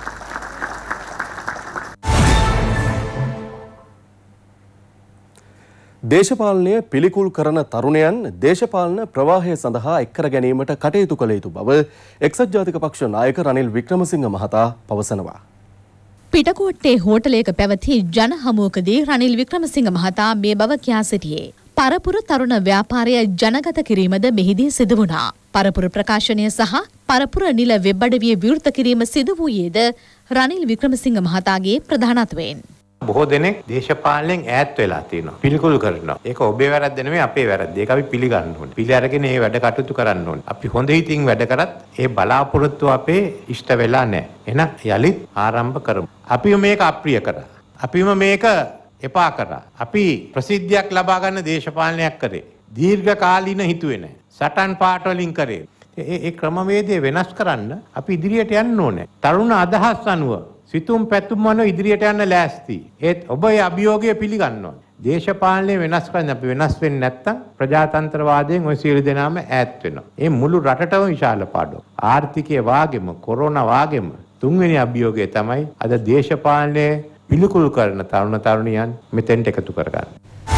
දේශපාලනය පිළිකුල් කරන තරුණයන් දේශපාලන ප්‍රවාහය සඳහා එක්කර ගැනීමට කටයුතු කළ යුතු බව එක්සත් ජාතික පක්ෂ නායක රනිල් වික්‍රමසිංහ මහතා පවසනවා. පිටකොට්ටේ හෝටලයක පැවති ජන හමුවකදී රනිල් වික්‍රමසිංහ මහතා මේ බව කියා සිටියේ. පරපුර තරුණ ව්‍යාපාරය ජනගත කිරීමද මෙහිදී සිදු වුණා. පරපුර ප්‍රකාශනය සහ පරපුර නිල වෙබ් අඩවිය විවෘත කිරීම සිදු වූයේද රනිල් වික්‍රමසිංහ මහතාගේ ප්‍රධානත්වයෙන්. බොහෝ දෙනෙක් දේශපාලනයෙන් ඈත් වෙලා තියෙනවා. පිළිකුල් කරනවා. ඒක ඔබේ වැරද්ද නෙමෙයි අපේ වැරද්ද. ඒක අපි පිළිගන්න ඕනේ. පිළි අරගෙන මේ වැඩ කටයුතු කරන්න ඕනේ. අපි හොඳ හිතින් වැඩ කරත් ඒ බලාපොරොත්තු අපේ ඉෂ්ට වෙලා නැහැ. එහෙනම් යලිත් ආරම්භ කරමු. අපිව මේක අප්‍රිය කරා. අපිම මේක එපා කරා. අපි ප්‍රසිද්ධියක් ලබා ගන්න දේශපාලනයක් කරේ. දීර්ඝ කාලීන හිතුවේ නැහැ. සටන් පාට වලින් කරේ. ඒ ක්‍රමවේදය වෙනස් කරන්න අපි ඉදිරියට යන්න ඕනේ. තරුණ අදහස් අනුව සිතුම් පැතුම් වන ඉදිරියට යන්න ලෑස්ති. ඒත් ඔබ ඒ අභියෝගය පිළිගන්න ඕනේ. දේශපාලනය වෙනස් කරන්න අපි වෙනස් වෙන්නේ නැත්නම් ප්‍රජාතන්ත්‍රවාදයෙන් ওই සියලු දෙනාම ඈත් වෙනවා. ඒ මුළු රටටම විශාල පාඩුවක්. ආර්ථිකයේ වාගෙම කොරෝනා වාගෙම තුන්වෙනි අභියෝගය තමයි අද දේශපාලනයේ පිළිකුල් කරන තරුණ තරුණියන් මෙතෙන්ට එකතු කරගන්න.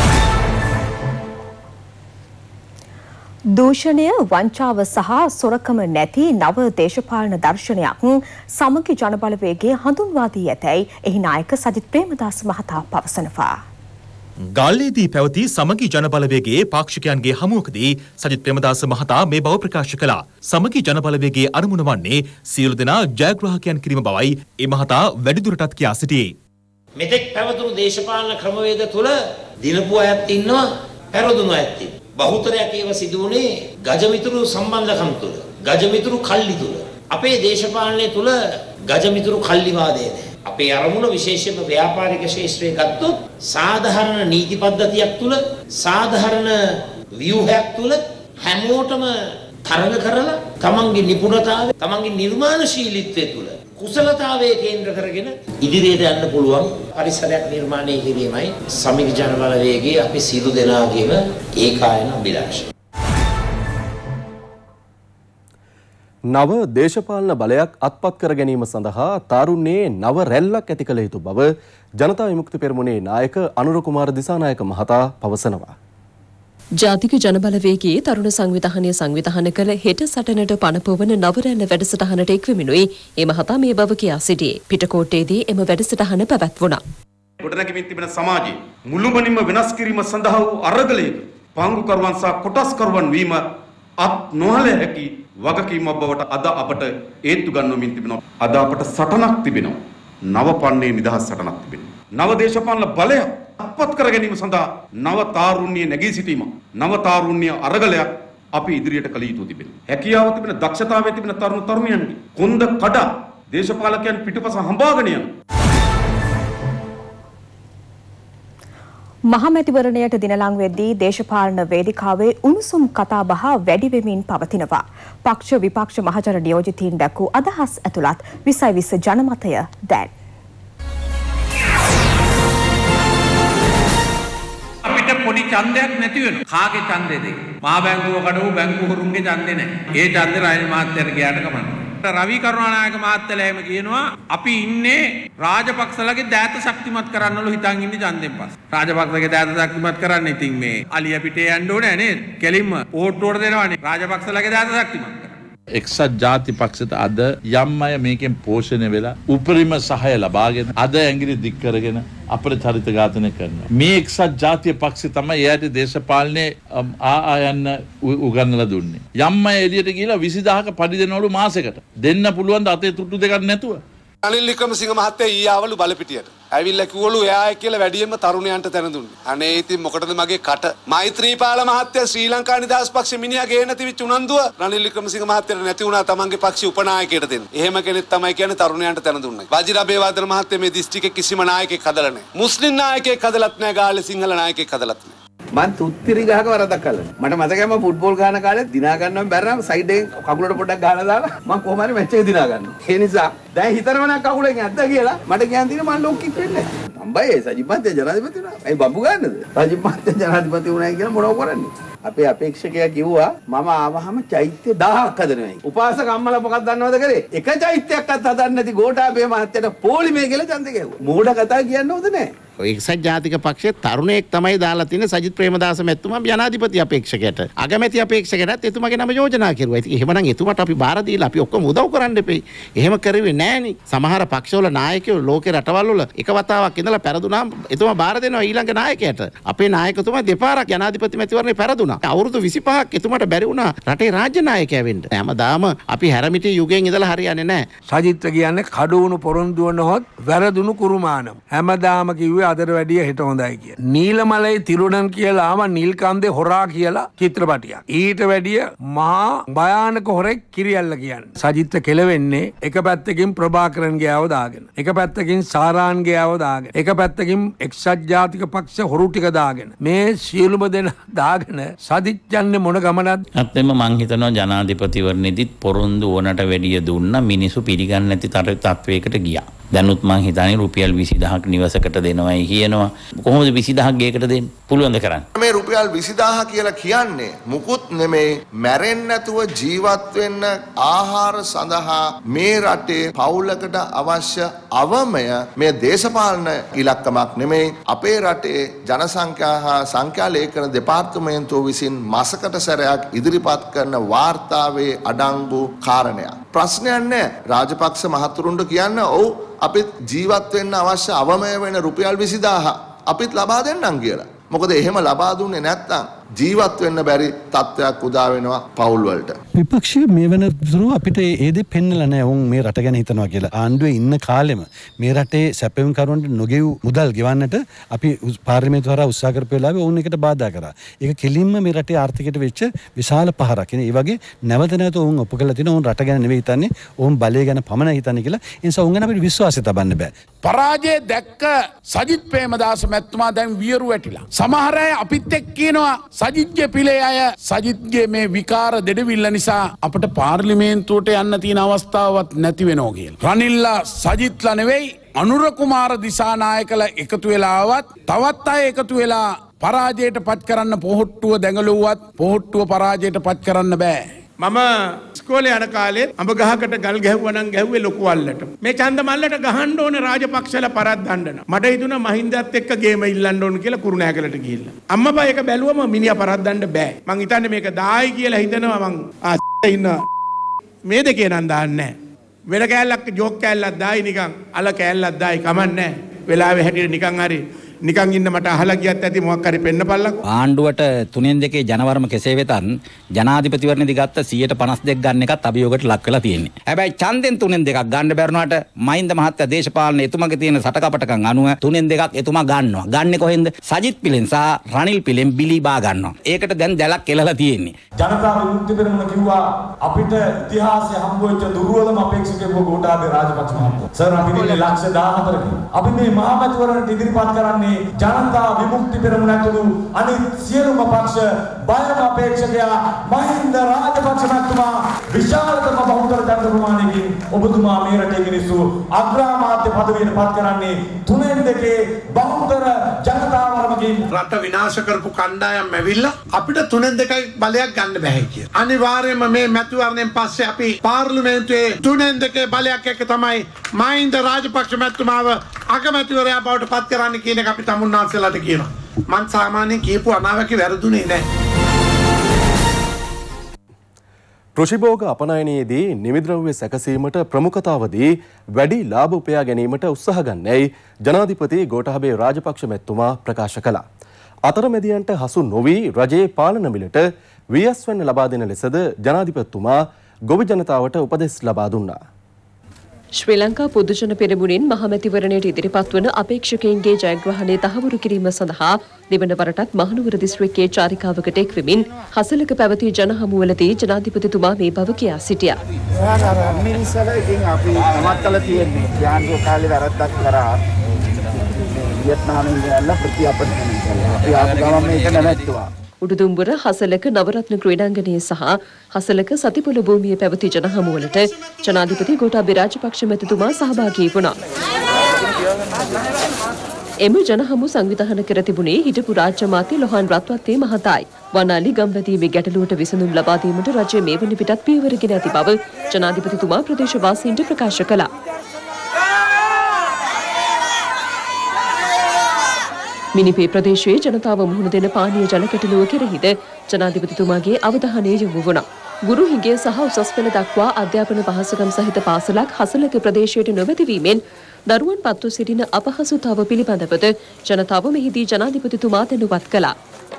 දූෂණය වංචාව සහ සොරකම නැති නව දේශපාලන දර්ශනයක් සමගි ජනබලවේගයේ හඳුන්වා දී ඇතැයි එහි නායක සජිත් ප්‍රේමදාස මහතා පවසනවා. ගාල්ලේදී පැවති සමගි ජනබලවේගයේ පාක්ෂිකයන්ගේ හමුවකදී සජිත් ප්‍රේමදාස මහතා මේ බව ප්‍රකාශ කළා. සමගි ජනබලවේගයේ අරමුණ වන්නේ සියලු දෙනා ජයග්‍රාහකයන් කිරීම බවයි ඒ මහතා වැඩිදුරටත් කියා සිටියේ. මෙතෙක් පැවතුණු දේශපාලන ක්‍රමවේද තුළ දිනපු අයත් ඉන්නවා, පැරදුණු අයත් ඉන්නවා. බහුතරයක් ඒව සිදු වුණේ ගජමිතුරු සම්බන්ධකම් තුළ, ගජමිතුරු කල්ලි තුළ. අපේ දේශපාලනය තුළ ගජමිතුරු කල්ලිවාදය නැහැ. අපේ අරමුණ විශේෂයෙන්ම ව්‍යාපාරික ශාස්ත්‍රයේ ගත්තොත් සාධාරණ නීති පද්ධතියක් තුළ, සාධාරණ ව්‍යුහයක් තුළ හැමෝටම තරඟ කරලා තමන්ගේ නිපුණතාවය, තමන්ගේ නිර්මාණශීලීත්වය තුළ කුසලතාවයේ කේන්ද්‍ර කරගෙන ඉදිරියට යන්න පුළුවන් පරිසරයක් නිර්මාණය කිරීමයි සමගි ජනබලවේගයේ අපි සියලු දෙනාගේම ඒකායන අභිලාෂය. නව දේශපාලන බලයක් අත්පත් කර ගැනීම සඳහා තාරුණ්‍යයේ නව රැල්ලක් ඇති කළ යුතු බව ජනතා විමුක්ති පෙරමුණේ නායක අනුර කුමාර දිසානායක මහතා පවසනවා. ජාතික ජනබලවේගයේ තරුණ සංවිධානය සංවිධාන කළ හෙට සටනට පනපවන නවරැල්ල වැඩසටහනට එක්වෙමිනුයි ඒ මහතා මේ බව කියා සිටියේ. පිටකොටේදී එම වැඩසටහන පැවැත්වුණා. ගොඩනැගමින් තිබෙන සමාජයේ මුළුමනින්ම වෙනස් කිරීම සඳහා වූ අරගලයක පංගුකරුවන් සහ කොටස්කරුවන් වීම අත් නොහල හැකි වගකීමක් බවට අද අපට ඒත්තු ගන්නමින් තිබෙනවා. අද අපට සටනක් තිබෙනවා. නවපන්නේ නිදහස් සටනක් තිබෙනවා. නව දේශපාලන බලය අත්පත් කර ගැනීම සඳහා නව තාරුණ්‍ය නැගී සිටීම, නව තාරුණ්‍ය අරගලයක් අපි ඉදිරියට කළ යුතු තිබෙනවා. හැකියාව තිබෙන, දක්ෂතාවය තිබෙන තරුණ තරුණියන්ගේ කොන්ද කඩා දේශපාලකයන් පිටුපස හඹාගෙන යන මහමැතිවරණයට දිනලං වෙද්දී දේශපාලන වේදිකාවේ උණුසුම් කතාබහ වැඩි වෙමින් පවතිනවා. පක්ෂ විපක්ෂ මහජන නියෝජිතීන් දැක්වූ අදහස් ඇතුළත් 2020 ජනමතය දැන්. අපිට පොඩි ඡන්දයක් නැති වෙනවා. කාගේ ඡන්දෙද? මහා බැංකුව කඩවු බැංකුව හුරුන්ගේ ඡන්දේ නැහැ. ඒ ඡන්දේ රාජ්‍ය මාත්‍යට ගියාට කමක්. රවි කරුණානායක මහත්තයලා එහෙම කියනවා අපි ඉන්නේ රාජපක්ෂලගේ දෑත ශක්තිමත් කරන්නලු හිතන් ඉන්නේ ඡන්දෙන් පස්සේ. රාජපක්ෂලගේ දෑත ශක්තිමත් කරන්න ඉතින් මේ අලිය පිටේ යන්න ඕනේ නේද? කෙලින්ම ඕට්ටුවට දෙනවනේ රාජපක්ෂලගේ දෑත ශක්තිමත් කරන්න. එක්සත් ජාති පක්ෂයට අද යම් අය මේකෙන් පෝෂණය වෙලා උපරිම සහාය ලබාගෙන අද ඇඟිලි දික් කරගෙන අපේ චරිත ඝාතනය කරනවා. මේ එක්සත් ජාතිය පක්ෂය තමයි එයාට දේශපාලනේ ආයන්න උගන්වලා දුන්නේ. යම් අය එළියට ගිහලා 20000ක පඩි දෙනවලු මාසෙකට. දෙන්න පුළුවන් ද අතේ තුට්ටු දෙකක් නැතුව. රනිල් වික්‍රමසිංහ මහත්තයා ඊයාවලු බලපිටියට. ඇවිල්ලා කිව්වලු එයායි කියලා වැඩියෙන්ම තරුණයන්ට තැන දුන්නේ. අනේ ඉතින් මොකටද මගේ කට? මෛත්‍රීපාල මහත්තයා ශ්‍රී ලංකා නිදහස් පක්ෂ මිනිහා ගේන තිබිච්ච උනන්දුව රනිල් වික්‍රමසිංහ මහත්තයාට නැති වුණා තමන්ගේ පක්ෂ උපනායකයට දෙන්න. එහෙම කෙනෙක් තමයි කියන්නේ තරුණයන්ට තැන දුන්නේ. වජිර අබේවර්ධන මහත්තයා මේ දිස්ත්‍රික්කේ කිසිම නායකයෙක් හදලා නැහැ. මුස්ලිම් නායකයෙක් හදලත් නැහැ, ගාල්ලේ සිංහල නායකයෙක් හදලත් නැහැ. මං තුත්තිරි ගහක වරදක් කළා. මට මතකයි මම ෆුට්බෝල් ගහන කාලේ දිනා ගන්නවම බැරනම් සයිඩ් එකෙන් කකුලට පොඩ්ඩක් ගහලා දාලා මං කොහොම හරි මැච් එක දිනා ගන්නවා. ඒ නිසා දැන් හිතනවනම් කකුලෙන් ඇද්ද කියලා මට කියන් තියෙන මං ලොක් කික් වෙන්නේ නැහැ. මම බයි සජිත් මහත්තයා ජනාධිපති වුණා. ඒ බම්බු ගන්නද? සජිත් මහත්තයා ජනාධිපති වුණා කියලා මොනව කරන්නේ? අපේ අපේක්ෂකයා කිව්වා මම ආවහම චෛත්‍ය 1000ක් හදනවා. උපාසක අම්මලා මොකක්ද දන්නවද කරේ? එක චෛත්‍යයක්වත් හදන්න නැති ගෝඨාභය මහත්තයාට පොලිමේ කියලා ඡන්දේ ගැහුවා. මෝඩ කතා කියන්න ඕද නැහැ. එක්සත් ජාතික පක්ෂයේ තරුණයෙක් තමයි දාලා තියෙන්නේ සජිත් ප්‍රේමදාස මැතිතුමා ජනාධිපති අපේක්ෂකයට. අගමැති අපේක්ෂකයටත් එතුමාගේ නම යෝජනා කරුවා. ඉතින් එහෙමනම් එතුමාට අපි බාර දීලා අපි ඔක්කොම උදව් කරන්න එපේ. එහෙම කරුවේ නෑනේ. සමහර පක්ෂවල නායකයෝ ලෝකේ රටවල් වල එක වතාවක් ඉඳලා පෙරදුනාම එතුමා බාර දෙනවා ඊළඟ නායකයට. අපේ නායකතුමා දෙපාරක් ජනාධිපති මැතිවරණේ පෙරදුනා. අවුරුදු 25ක් එතුමාට බැරි වුණා රටේ රාජ්‍ය නායකයා වෙන්න. හැමදාම අපි හැරමිටි යුගයෙන් ඉඳලා හරියන්නේ නෑ. සජිත් කියන්නේ කඩවුණු පොරොන්දු නොහොත් වැරදුණු කුරුමානම්. හැමදාම කිව්වේ අදට වැඩිය හෙට හොඳයි කියලා. නීලමලයි තිරුණන් කියලා ආව නිල්කන්දේ හොරා කියලා චිත්‍රපටියක්. ඊට වැඩිය මහා භයානක හොරෙක් කිරියල්ල කියන්නේ. සජිත් කෙලවෙන්නේ එක පැත්තකින් ප්‍රභාකරන්ගේ ආව දාගෙන. එක පැත්තකින් සාරාන්ගේ ආව දාගෙන. එක පැත්තකින් එක්සත් ජාතික පක්ෂ හොරු ටික දාගෙන. මේ සියලුම දෙනා දාගෙන සජිත් යන්නේ මොන ගමනක්ද? ඇත්තෙන්ම මං හිතනවා ජනාධිපතිවරණෙදිත් පොරොන්දු ඕනට වැඩිය දුන්නා මිනිස්සු පිළිගන්නේ නැති තත්වයකට ගියා. දැනුත් මං හිතන්නේ රුපියල් 20000ක් නිවසකට දෙනවයි කියනවා. කොහොමද 20000ක් ගේකට දෙන්නේ? පුළුවන්ද කරන්න? මේ රුපියල් 20000 කියලා කියන්නේ මුකුත් නෙමෙයි මැරෙන්නේ නැතුව ජීවත් වෙන්න ආහාර සඳහා මේ රටේ පවුලකට අවශ්‍ය අවමය මේ දේශපාලන ඉලක්කමක් නෙමෙයි අපේ රටේ ජනසංඛ්‍යා හා සංඛ්‍යා ලේඛන දෙපාර්තමේන්තුව විසින් මාසකට සැරයක් ඉදිරිපත් කරන වාර්තාවේ අඩංගු කාරණයක්. ප්‍රශ්නයක් නැහැ. රාජපක්ෂ මහතුරුන්ට කියන්න ඔව් අපිත් ජීවත් වෙන්න අවශ්‍ය අවමය වෙන රුපියල් 20000 අපිත් ලබා දෙන්නම් කියලා. මොකද එහෙම ලබා දුන්නේ නැත්නම් ජීවත් වෙන්න බැරි තත්ත්වයක් උදා වෙනවා පවුල් වලට. විපක්ෂය මේ වෙනතුරු අපිට ඒ දේ පෙන්නලා නැහැ. උන් මේ රට ගැන හිතනවා කියලා. ආණ්ඩුවේ ඉන්න කාලෙම මේ රටේ සැපයුම් කරුවන්ට නොගෙව් මුදල් ගෙවන්නට අපි පාර්ලිමේන්තුව හරහා උත්සාහ කරපු වෙලාවේ ඔවුන් එකට බාධා කරා. ඒක කෙලින්ම මේ රටේ ආර්ථිකයට වෙච්ච විශාල පහරක්. ඒ වගේ නැවත නැවත ඔවුන් ඔප්පු කරලා තිනවා. ඔවුන් රට ගැන නෙවෙයි හිතන්නේ. ඔවුන් බලය ගැන පමණයි හිතන්නේ කියලා. ඒ නිසා ඔවුන් ගැන අපිට විශ්වාසය තබන්න බෑ. පරාජය දැක්ක සජිත් ප්‍රේමදාස මැතිතුමා දැන් වියරු වැටිලා. සමහර අය අපිත් එක්ක කියනවා සජිත්ගේ පිළේ අය සජිත්ගේ මේ විකාර දෙඩවිල්ල නිසා අපට පාර්ලිමේන්තුවට යන්න තියෙන අවස්ථාවක් නැති වෙනවා කියලා. රනිල්ලා සජිත්ලා නෙවෙයි අනුර කුමාර දිසානායකලා එකතු වෙලාවත් තවත් අය එකතු වෙලා පරාජයට පත් කරන්න පොහොට්ටුව දැඟලුවත් පොහොට්ටුව පරාජයට පත් කරන්න බෑ. මම ඉස්කෝලේ යන කාලෙත් අඹ ගහකට ගල් ගැහුවා නම් ගැහුවේ ලොකු අල්ලට. මේ ඡන්ද මල්ලට ගහන්න ඕනේ රාජපක්ෂලා පරද්දන්න. මට හිතුණා මහින්දත් එක්ක ගේම ඉල්ලන්න ඕන කියලා කුරුණෑගලට ගිහිල්ලා. අම්මපා එක බැලුවම මිනිහා පරද්දන්න බෑ. මං හිතන්නේ මේක දායි කියලා හිතනවා මං ඉන්න මේ දෙකේ නම් දාන්නේ නැහැ. වෙන කෑල්ලක් ජෝක් කෑල්ලක් දායි නිකන් අල කෑල්ලක් දායි කමන්නේ නැහැ. වෙලාවේ හැටියට නිකන් හරි නිකන් ඉන්න මට අහලා ගියත් ඇති මොකක් හරි පෙන්නපල්ලකෝ. ආණ්ඩුවට 3/2 ජනවරම කෙසේ වෙතත් ජනාධිපතිවරණෙදි ගත්ත 152 ගන්න එකත් අභියෝගයට ලක් වෙලා තියෙන්නේ. හැබැයි ඡන්දෙන් 3/2ක් ගන්න බැරුණාට මහින්ද මහත්තයා දේශපාලන එතුමාගේ තියෙන සටකපටකම් අනුව 3/2ක් එතුමා ගන්නවා. ගන්නේ කොහෙන්ද? සජිත් පිලෙන් සහ රනිල් පිලෙන් බිලි බා ගන්නවා. ඒකට දැන් දැලක් එලලා තියෙන්නේ. ජනතා විමුක්ති පෙරමුණ කිව්වා අපිට ඉතිහාසයේ හම්බ වෙච්ච දුර්වලම අපේක්ෂකයෙක් ගෝඨාභය රාජපක්ෂ මහත්තයා. සර් අපි ඉන්නේ ලක්ෂ 14කින්. අපි මේ මහමැතිවරණට ඉදිරිපත් කරන්නේ ජනතා විමුක්ති පෙරමුණ ඇතුළු අනිත් සියලුම පක්ෂ බයම අපේක්ෂකයා මහින්ද රාජපක්ෂ මහත්මයා විශාලතම බහුතර ජන ප්‍රමාණයකින් ඔබතුමා මේ රටේ මිනිස්සු අග්‍රාමාත්‍ය පදවියට පත් කරන්නේ 3/2 බහුතර ජනතාවරමකින්. රට විනාශ කරපු කණ්ඩායම් ඇවිල්ලා අපිට 3/2 බලයක් ගන්න බෑ කියලා. අනිවාර්යයෙන්ම මේ මැතිවරණයෙන් පස්සේ අපි පාර්ලිමේන්තුවේ 3/2 බලයක් එක්ක තමයි මහින්ද රාජපක්ෂ මහත්මයාව අගමැතිවරයා බවට පත් කරන්න කියන එක අපි තමුන්නාන්සලාට කියනවා. මං සාමාන්‍යයෙන් කියපු අනාවැකි වැරදුනේ නැහැ. කෘෂිභෝග අපනයනයේදී නිමිද්‍රව්‍ය සැකසීමට ප්‍රමුඛතාව දී වැඩි ලාභ උපයා ගැනීමට උත්සාහ ගන්නයි ජනාධිපති ගෝඨාභය රාජපක්ෂ මැතිතුමා ප්‍රකාශ කළා. අතරමැදියන්ට හසු නොවි රජයේ පාලන මිලට වියස් වෙන්න ලබා දෙන ලෙසද ජනාධිපතිතුමා ගොවි ජනතාවට උපදෙස් ලබා දුන්නා. ශ්‍රී ලංකා පොදුජන පෙරමුණෙන් මහමැතිවරණයට ඉදිරිපත් වන අපේක්ෂකයින්ගේ ජයග්‍රහණය තහවුරු කිරීම සඳහා දෙවන වරටත් මහනුවර දිස්ත්‍රික්කයේ චාරිකාවකට එක්වෙමින් හසලක පැවති ජනහමුවලදී ජනාධිපතිතුමා මේ බව කියා සිටියා. මිනිස්සල ඉතින් අපි නවත්තල තියෙන්නේ යාන්ත්‍රික කාලේ වැරද්දක් කරා වියට්නාමයෙන් ගියලා ප්‍රතිඅපන කරනවා. අපි ආපු ගමන් මේක නැවැත්තුවා. උඩුදුම්බර හසලක නවරත්න ක්‍රීඩාංගණයේ සහ හසලක සතිපොළ භූමියේ පැවති ජනහමුවලට ජනාධිපති ගෝඨාභය රාජපක්ෂ මැතිතුමා සහභාගී වුණා. එම ජනහමු සංවිධානය කර තිබුණේ හිටපු රාජ්‍ය අමාත්‍ය ලොහාන් රත්වත්තේ මහතායි. වනාලි ගම්බැදීමේ ගැටලුවට විසඳුම් ලබා දීමට රජය මේ වන විටත් පියවරගෙන ඇති බව ජනාධිපතිතුමා ප්‍රදේශවාසීන්ට ප්‍රකාශ කළා. මිනිපේ ප්‍රදේශයේ ජනතාව මුහුණ දෙන පානීය ජල ගැටලුව කෙරෙහිද ජනාධිපතිතුමාගේ අවධානය යොමු වුණා. ගුරු හිඟේ සහ උසස් පෙළ දක්වා අධ්‍යාපන පහසුකම් සහිත පාසලක් හසලක ප්‍රදේශයට නොමැතිවීමෙන් දරුවන් පත්ව සිටින අපහසුතාව පිළිබඳවද ජනතාව මෙහිදී ජනාධිපතිතුමා දැනුවත් කළා.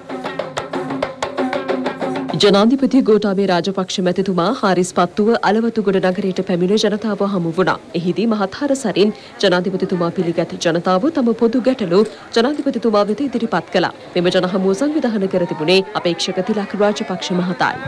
ජනාධිපති ගෝඨාභය රාජපක්ෂ මැතිතුමා හාරිස්පත්තුව අලවතුගොඩ නගරයට පැමිණ ජනතාව හමු වුණා. එහිදී මහත් හරසරින් ජනාධිපතිතුමා පිළිගත් ජනතාව තම පොදු ගැටලු ජනාධිපතිතුමා වෙත ඉදිරිපත් කළා. මෙම ජනහමුව සංවිධානය කර තිබුණේ අපේක්ෂක තිලක් රාජපක්ෂ මහතායි.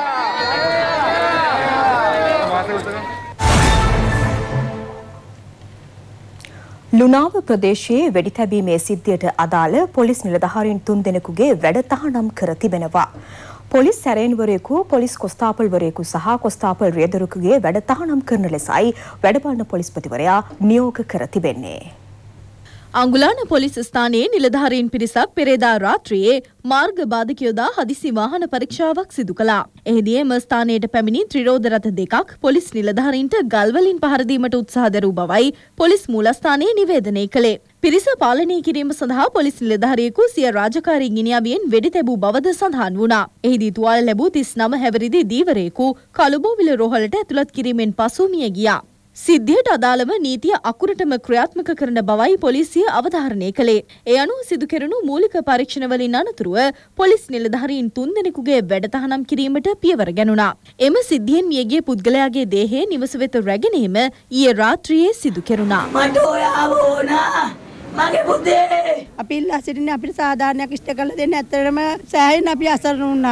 ලුණාව ප්‍රදේශයේ වෙඩි තැබීමේ සිද්ධියට අදාළ පොලිස් නිලධාරීන් 3 දෙනෙකුගේ වැඩ තහනම් කර තිබෙනවා. පොලිස් සැරේන්වරයෙකු, පොලිස් කොස්තාපල්වරයෙකු සහ කොස්තාපල් රියදරුවෙකුගේ වැඩ තහනම් කරන ලෙසයි වැඩබලන පොලිස්පතිවරයා නියෝග කර තිබෙන්නේ. අංගුලාන පොලිස් ස්ථානයේ නිලධාරීන් පිරිසක් පෙරේදා රාත්‍රියේ මාර්ග බාධක යොදා හදිසි වාහන පරීක්ෂාවක් සිදු කළා. එහිදී එම ස්ථානයට පැමිණි ත්‍රිරෝද රථ දෙකක් පොලිස් නිලධාරීන්ට ගල්වලින් පහර දීමට උත්සාහ දැරූ බවයි පොලිස් මූලස්ථානයේ නිවේදනය කළේ. පිරිස පාලනය කිරීම සඳහා පොලිස් නිලධාරියෙකු සිය රාජකාරී ගිනියවියෙන් වෙඩි තැබූ බවද සඳහන් වුණා. එහිදී තුවාල ලැබූ 39 හැවිරිදි දීවරයෙකු කළුබෝවිල රෝහලට ඇතුළත් කිරීමෙන් පසු මිය ගියා. සිද්ධියට අදාළව නීතිය අකුරටම ක්‍රියාත්මක කරන බවයි පොලිසිය අවධාරණය කළේ. ඒ අනුව සිදු කෙරුණු මූලික පරීක්ෂණවලින් අනතුරුව පොලිස් නිලධාරීන් 3 දෙනෙකුගේ වැඩතහනම් කිරීමට පියවර ගැනුණා. එම සිද්ධියෙන් මියගිය පුද්ගලයාගේ දේහය නිවස වෙත රැගෙන ඒම ඊයේ රාත්‍රියේ සිදු කෙරුණා. මට ඔයාව ඕනා. මගේ පුතේ. අපි ඉල්ලා සිටින්නේ අපිට සාධාරණයක් ඉෂ්ට කරලා දෙන්න. ඇත්තටම සෑහෙන අපි අසරණ වුණා.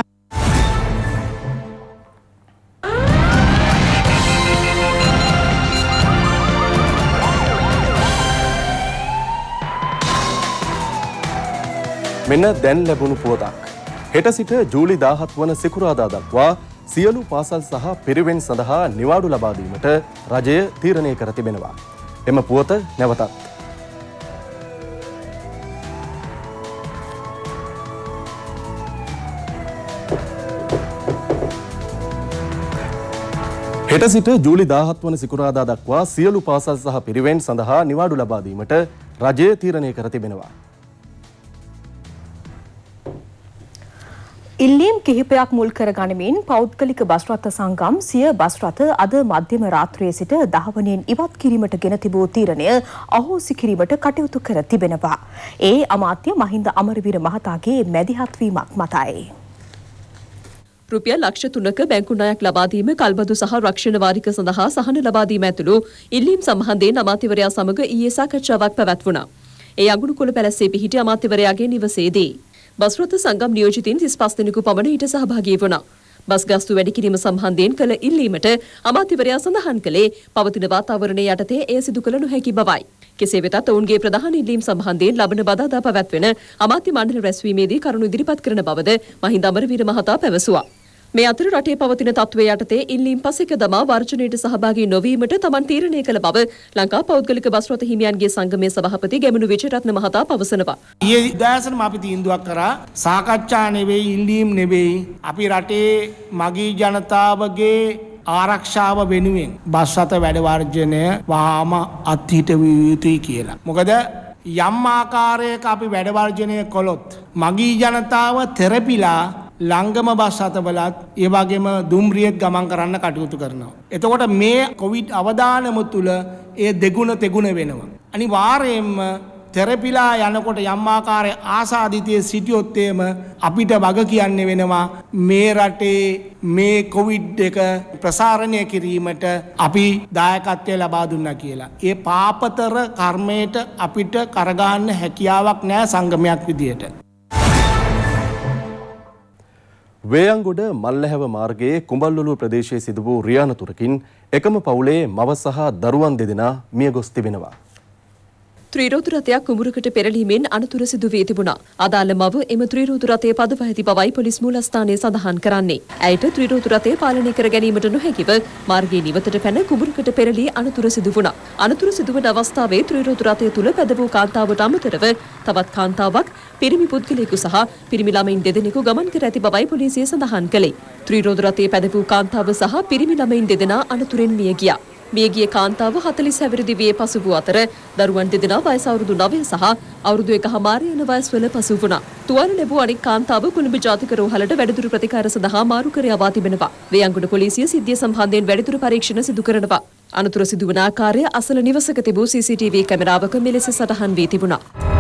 මෙන්න දැන් ලැබුණු පුවතක්. හෙට සිට ජූලි 17 වන සිකුරාදා දක්වා සියලු පාසල් සහ පිරිවෙන් සඳහා නිවාඩු ලබා දීමට රජය තීරණය කර තිබෙනවා. එම පුවත නැවතත් හෙට සිට ජූලි 17 වන සිකුරාදා දක්වා සියලු පාසල් සහ පිරිවෙන් සඳහා නිවාඩු ලබා දීමට රජය තීරණය කර තිබෙනවා. ඉල්ලීම් කිහිපයක් මුල් කර ගනිමින් පෞද්ගලික බස් රථ සංගම් සිය බස් රථ අද මධ්‍යම රාත්‍රියේ සිට දහවනින් ඉවත් කිරීමට ගෙන තිබූ තීරණය අහෝසි කිරීමට කටයුතු කර තිබෙනවා. ඒ අමාත්‍ය මහින්ද අමරවීර මහතාගේ මැදිහත් වීමක් මතයි. රුපියල් ලක්ෂ 3ක බැංකු ණයක් ලබා දීම, කල්බදු සහ රක්ෂණ වාරික සඳහා සහන ලබා දීම ඇතුළු ඉල්ලීම් සම්බන්ධයෙන් අමාත්‍යවරයා සමග ඊයේ සාකච්ඡාවක් පැවැත්වුණා. ඒ අඟුණුකොළ පැලැස්සේ පිහිටි අමාත්‍යවරයාගේ නිවසේදී බස් රථ සංගම් නියෝජිතින් 35 දෙනෙකු පමණ ඊට සහභාගී වුණා. බස් ගාස්තු වැඩි කිරීම සම්බන්ධයෙන් කළ ඉල්ලීමට අමාත්‍යවරයා සඳහන් කළේ පවතින වාතාවරණය යටතේ එය සිදු කළ නොහැකි බවයි. කෙසේ වෙතත් ඔවුන්ගේ ප්‍රධාන ඉල්ලීම් සම්බන්ධයෙන් ලබන බදාදා පැවැත්වෙන අමාත්‍ය මණ්ඩල රැස්වීමේදී කරුණු ඉදිරිපත් කරන බවද මහින්ද අමරවීර මහතා පැවසුවා. මේ අතර රටේ පවතින තත්ත්වය යටතේ ඉල්ලීම් පසෙක දමා වර්ජනයට සහභාගී නොවීමට තමන් තීරණය කළ බව ලංකා පෞද්ගලික බස් රථ හිමියන්ගේ සංගමේ සභාපති ගැමුණු විජේරත්න මහතා පවසනවා. ඊයේ උදෑසනම අපි තීන්දුවක් කරා සාකච්ඡා නෙවෙයි ඉල්ලීම් නෙවෙයි අපි රටේ මගී ජනතාවගේ ආරක්ෂාව වෙනුවෙන් බස් රථ වැඩ වර්ජනය වහාම අත්හිටවිය යුතුයි කියලා. මොකද යම් ආකාරයක අපි වැඩ වර්ජනය කළොත් මගී ජනතාව තෙරපිලා ලංගම බස් රථවලත් ඒ වගේම දුම්රියෙත් ගමන් කරන්න කටයුතු කරනවා. එතකොට මේ කොවිඩ් අවදානම තුල ඒ දෙගුණ තෙගුණ වෙනවා. අනිවාර්යයෙන්ම තෙරපිලා යනකොට යම් ආකාරයේ ආසාදිතයේ සිටියොත් එම අපිට වග කියන්නේ වෙනවා මේ රටේ මේ කොවිඩ් එක ප්‍රසාරණය කිරීමට අපි දායකත්වය ලබා දුන්නා කියලා. ඒ පාපතර කර්මයට අපිට කරගන්න හැකියාවක් නැහැ සංගමයක් විදියට. වේයන්ගොඩ මල්ලහැව මාර්ගයේ කුඹල්ලුව ප්‍රදේශයේ සිදු වූ රියානතුරකින් එකම පවුලේ මව සහ දරුවන් දෙදෙනා මිය ගොස් තිබෙනවා. ත්‍රිරෝද රථයක් කුඹුරකට පෙරලීමෙන් අනතුර සිදු වී තිබුණා. අදාළ මව එම ත්‍රිරෝද රථයේ පදව ඇති බවයි පොලිස් මූලස්ථානයේ සඳහන් කරන්නේ. ඇයට ත්‍රිරෝද රථය පාලනය කර ගැනීමට නොහැකිව මාර්ගයේ නිවතට පැන කුඹුරකට පෙරලී අනතුර සිදු වුණා. අනතුර සිදුවන අවස්ථාවේ ත්‍රිරෝද රථය තුල පැද වූ කාන්තාවට අමතරව තවත් කාන්තාවක්, පිරිමි පුද්ගලයෙකු සහ පිරිමි ළමයින් දෙදෙනෙකු ගමන් කර ඇති බවයි පොලිසිය සඳහන් කළේ. ත්‍රිරෝද රථයේ පැද වූ කාන්තාව සහ පිරිමි ළමයින් දෙදෙනා අනතුරෙන් මිය ගියා. මියගිය කාන්තාව 40 හැවිරිදි වියේ පසු වූ අතර දරුවන් දෙදෙනා වයස අවුරුදු 9 සහ අවුරුදු 1.5 යන වයස්වල පසු වුණා. තුවාල ලැබූ අනෙක් කාන්තාව කොළඹ ජාතික රෝහලට වැඩිදුර ප්‍රතිකාර සඳහා මාරු කර යවා තිබෙනවා. වේයන්ගොඩ පොලිසිය සිද්ධිය සම්බන්ධයෙන් වැඩිදුර පරීක්ෂණ සිදු කරනවා. අනතුර සිදුවන ආකාරය අසල නිවසක තිබූ CCTV කැමරාවක මෙලෙස සටහන් වී තිබුණා.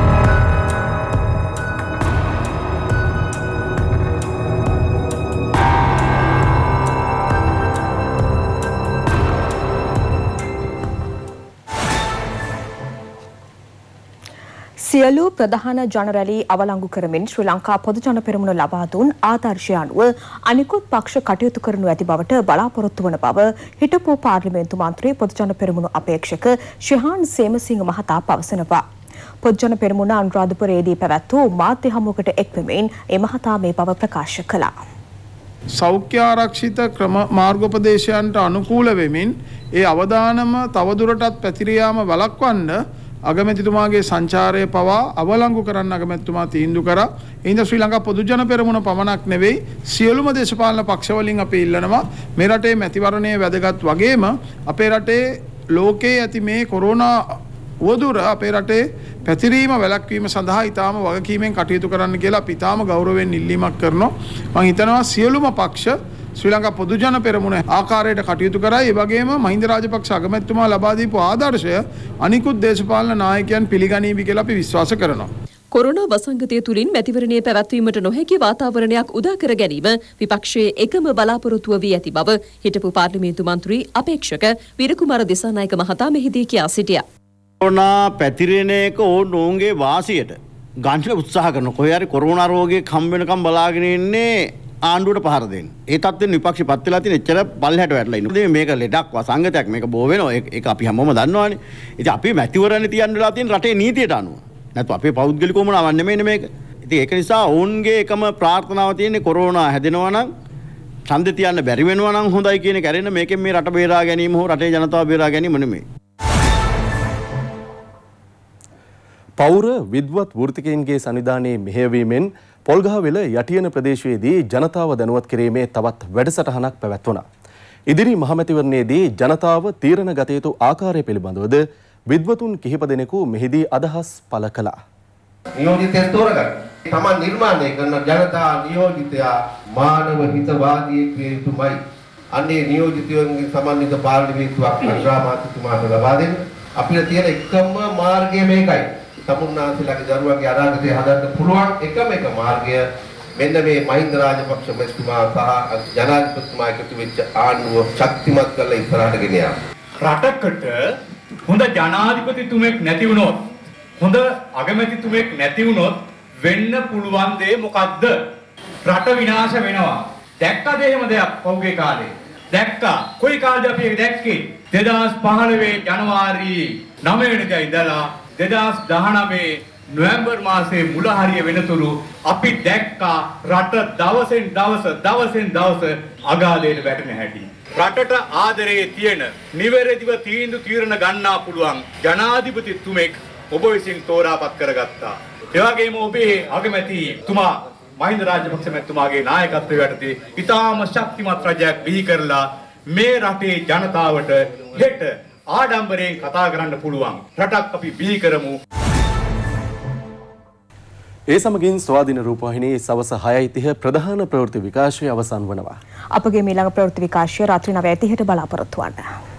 සියලු ප්‍රධාන ජනරැලි අවලංගු කරමින් ශ්‍රී ලංකා පොදු ජන පෙරමුණ ලබා දුන් ආදර්ශය අනුව අනිකුත් පක්ෂ කටයුතු කරනු ඇති බවට බලාපොරොත්තු වන බව හිටපු පාර්ලිමේන්තු මන්ත්‍රී පොදු ජන පෙරමුණ අපේක්ෂක ශිහාන් සේමසිංහ මහතා පවසනවා. පොදු ජන පෙරමුණ අනුරාධපුරයේදී පැවැත් වූ මාධ්‍ය හමුවකට එක්වෙමින් ඒ මහතා මේ බව ප්‍රකාශ කළා. සෞඛ්‍ය ආරක්ෂිත ක්‍රම මාර්ගෝපදේශයන්ට අනුකූල වෙමින් ඒ අවදානම තවදුරටත් පැතිර යාම වළක්වන්න අගමැතිතුමාගේ සංචාරය පවා අවලංගු කරන්න අගමැතිතුමා තීන්දුව කරා. එයින්ද ශ්‍රී ලංකා පොදු ජන පෙරමුණ පමණක් නෙවෙයි සියලුම දේශපාලන පක්ෂවලින් අපි ඉල්ලනවා මේ රටේ මැතිවරණය වැදගත් වගේම අපේ රටේ ලෝකයේ ඇති මේ කොරෝනා වදුර අපේ රටේ පැතිරීම වැළැක්වීම සඳහා ඊටාම වගකීමෙන් කටයුතු කරන්න කියලා අපි ඊටාම ගෞරවයෙන් ඉල්ලීමක් කරනවා. මම හිතනවා සියලුම පක්ෂ ශ්‍රී ලංකා පොදු ජන පෙරමුණ ආකාරයට කටයුතු කරා. ඒ වගේම මහින්ද රාජපක්ෂ අගමැතිතුමා ලබා දීපු ආදර්ශය අනිකුත් දේශපාලන නායකයන් පිළිගනීවි කියලා අපි විශ්වාස කරනවා. කොරෝනා වසංගතය තුලින් මැතිවරණය පැවැත්වීමට නොහැකි වාතාවරණයක් උදා කර ගැනීම විපක්ෂයේ එකම බලාපොරොත්තුව වී ඇති බව හිටපු පාර්ලිමේන්තු මන්ත්‍රී අපේක්ෂක වීරකුමාර දිසානායක මහතා මෙහිදී කියා සිටියා. කොරෝනා පැතිරෙන එක ඔවුන්ගේ වාසියට ගන්න උත්සාහ කරන කොහේ හරි කොරෝනා රෝගයක් හම් වෙනකම් බලාගෙන ඉන්නේ ආණ්ඩුවට පහර දෙන්න. ඒ තත්ත්වෙන් විපක්ෂ පත් වෙලා තියෙන එච්චර පල්ලෙහාට වැටලා ඉන්නවා. මේක ලෙඩක් වසංගතයක් මේක බෝ වෙනවා. ඒක අපි හැමෝම දන්නවනේ. ඉතින් අපි මැතිවරණ තියන්න වෙලා තියෙන රටේ නීතියට අනුව. නැත්නම් අපේ පෞද්ගලික වමනාවක් නෙමෙයිනේ මේක. ඉතින් ඒක නිසා ඔවුන්ගේ එකම ප්‍රාර්ථනාව තියෙන්නේ කොරෝනා හැදෙනවා නම් ඡන්දෙ තියන්න බැරි වෙනවා නම් හොඳයි කියන කැරෙන මේකෙන් මේ රට බේරා ගැනීම හෝ රටේ ජනතාව බේරා ගැනීම නෙමෙයි. පෞර විද්වත් වෘත්තිකයන්ගේ සන්නිධානයේ මෙහෙයවීමෙන් පොල්ගහවෙල යටියන ප්‍රදේශයේදී ජනතාව දැනුවත් කිරීමේ තවත් වැඩසටහනක් පැවැත්වුණා. ඉදිරි මහමැතිවරණයේදී ජනතාව තීරණ ගත යුතු ආකාරය පිළිබඳවද විද්වතුන් කිහිප දෙනෙකු මෙහිදී අදහස් පළ කළා. නියෝජිතයන් තෝරගන්න. තමන් නිර්මාණය කරන ජනතා නියෝජිතයා මානව හිතවාදියෙක් විය යුතුමයි. අන්නේ නියෝජිතයන්ගේ සමන්විත පාර්ලිමේන්තුවක් අග්‍රාමාත්‍යතුමාට ලබා දෙන්න. අපිට තියෙන එකම මාර්ගය මේකයි. තමුන්නාන්සේලාගේ දරුවන්ගේ අනාගතය හදන්න පුළුවන් එකම එක මාර්ගය මෙන්න මේ මහින්ද රාජපක්ෂ මැතිතුමා සහ ජනාධිපතිතුමා එකතු වෙච්ච ආණ්ඩුව ශක්තිමත් කරලා ඉස්සරහට ගෙන යාම. රටකට හොඳ ජනාධිපතිතුමෙක් නැති වුණොත් හොඳ අගමැතිතුමෙක් නැති වුණොත් වෙන්න පුළුවන් දේ මොකද්ද? රට විනාශ වෙනවා. දැක්කද එහෙම දෙයක් පහුගිය කාලේ? දැක්කා. කොයි කාලේද අපි ඒක දැක්කේ? 2015 ජනවාරි 9 වෙනිදා ඉඳලා 2019 නොවැම්බර් මාසයේ මුල හරිය වෙනතුරු අපි දැක්කා රට දවසෙන් දවස අගාලයට වැටෙන හැටි. රටට ආදරයේ තියෙන නිවැරදිව තීරණ ගන්නා පුළුවන් ජනාධිපතිතුමෙක් ඔබ විසින් තෝරාපත් කරගත්තා. ඒ වගේම ඔබේ අගමැතිතුමා මහින්ද රාජපක්ෂ මැතිතුමාගේ නායකත්වය යටතේ ඉතාම ශක්තිමත් රජයක් බිහි කරලා මේ රටේ ජනතාවට හෙට ආඩම්බරයෙන් කතා කරන්න පුළුවන් රටක් අපි බිහි කරමු. ඒ සමගින් ස්වාධීන රූපවාහිනී සවස 6:30 ප්‍රධාන ප්‍රවෘත්ති විකාශය අවසන් වනවා. අපගේ ඊළඟ ප්‍රවෘත්ති විකාශය රාත්‍රී 9:30ට බලාපොරොත්තු වන්න.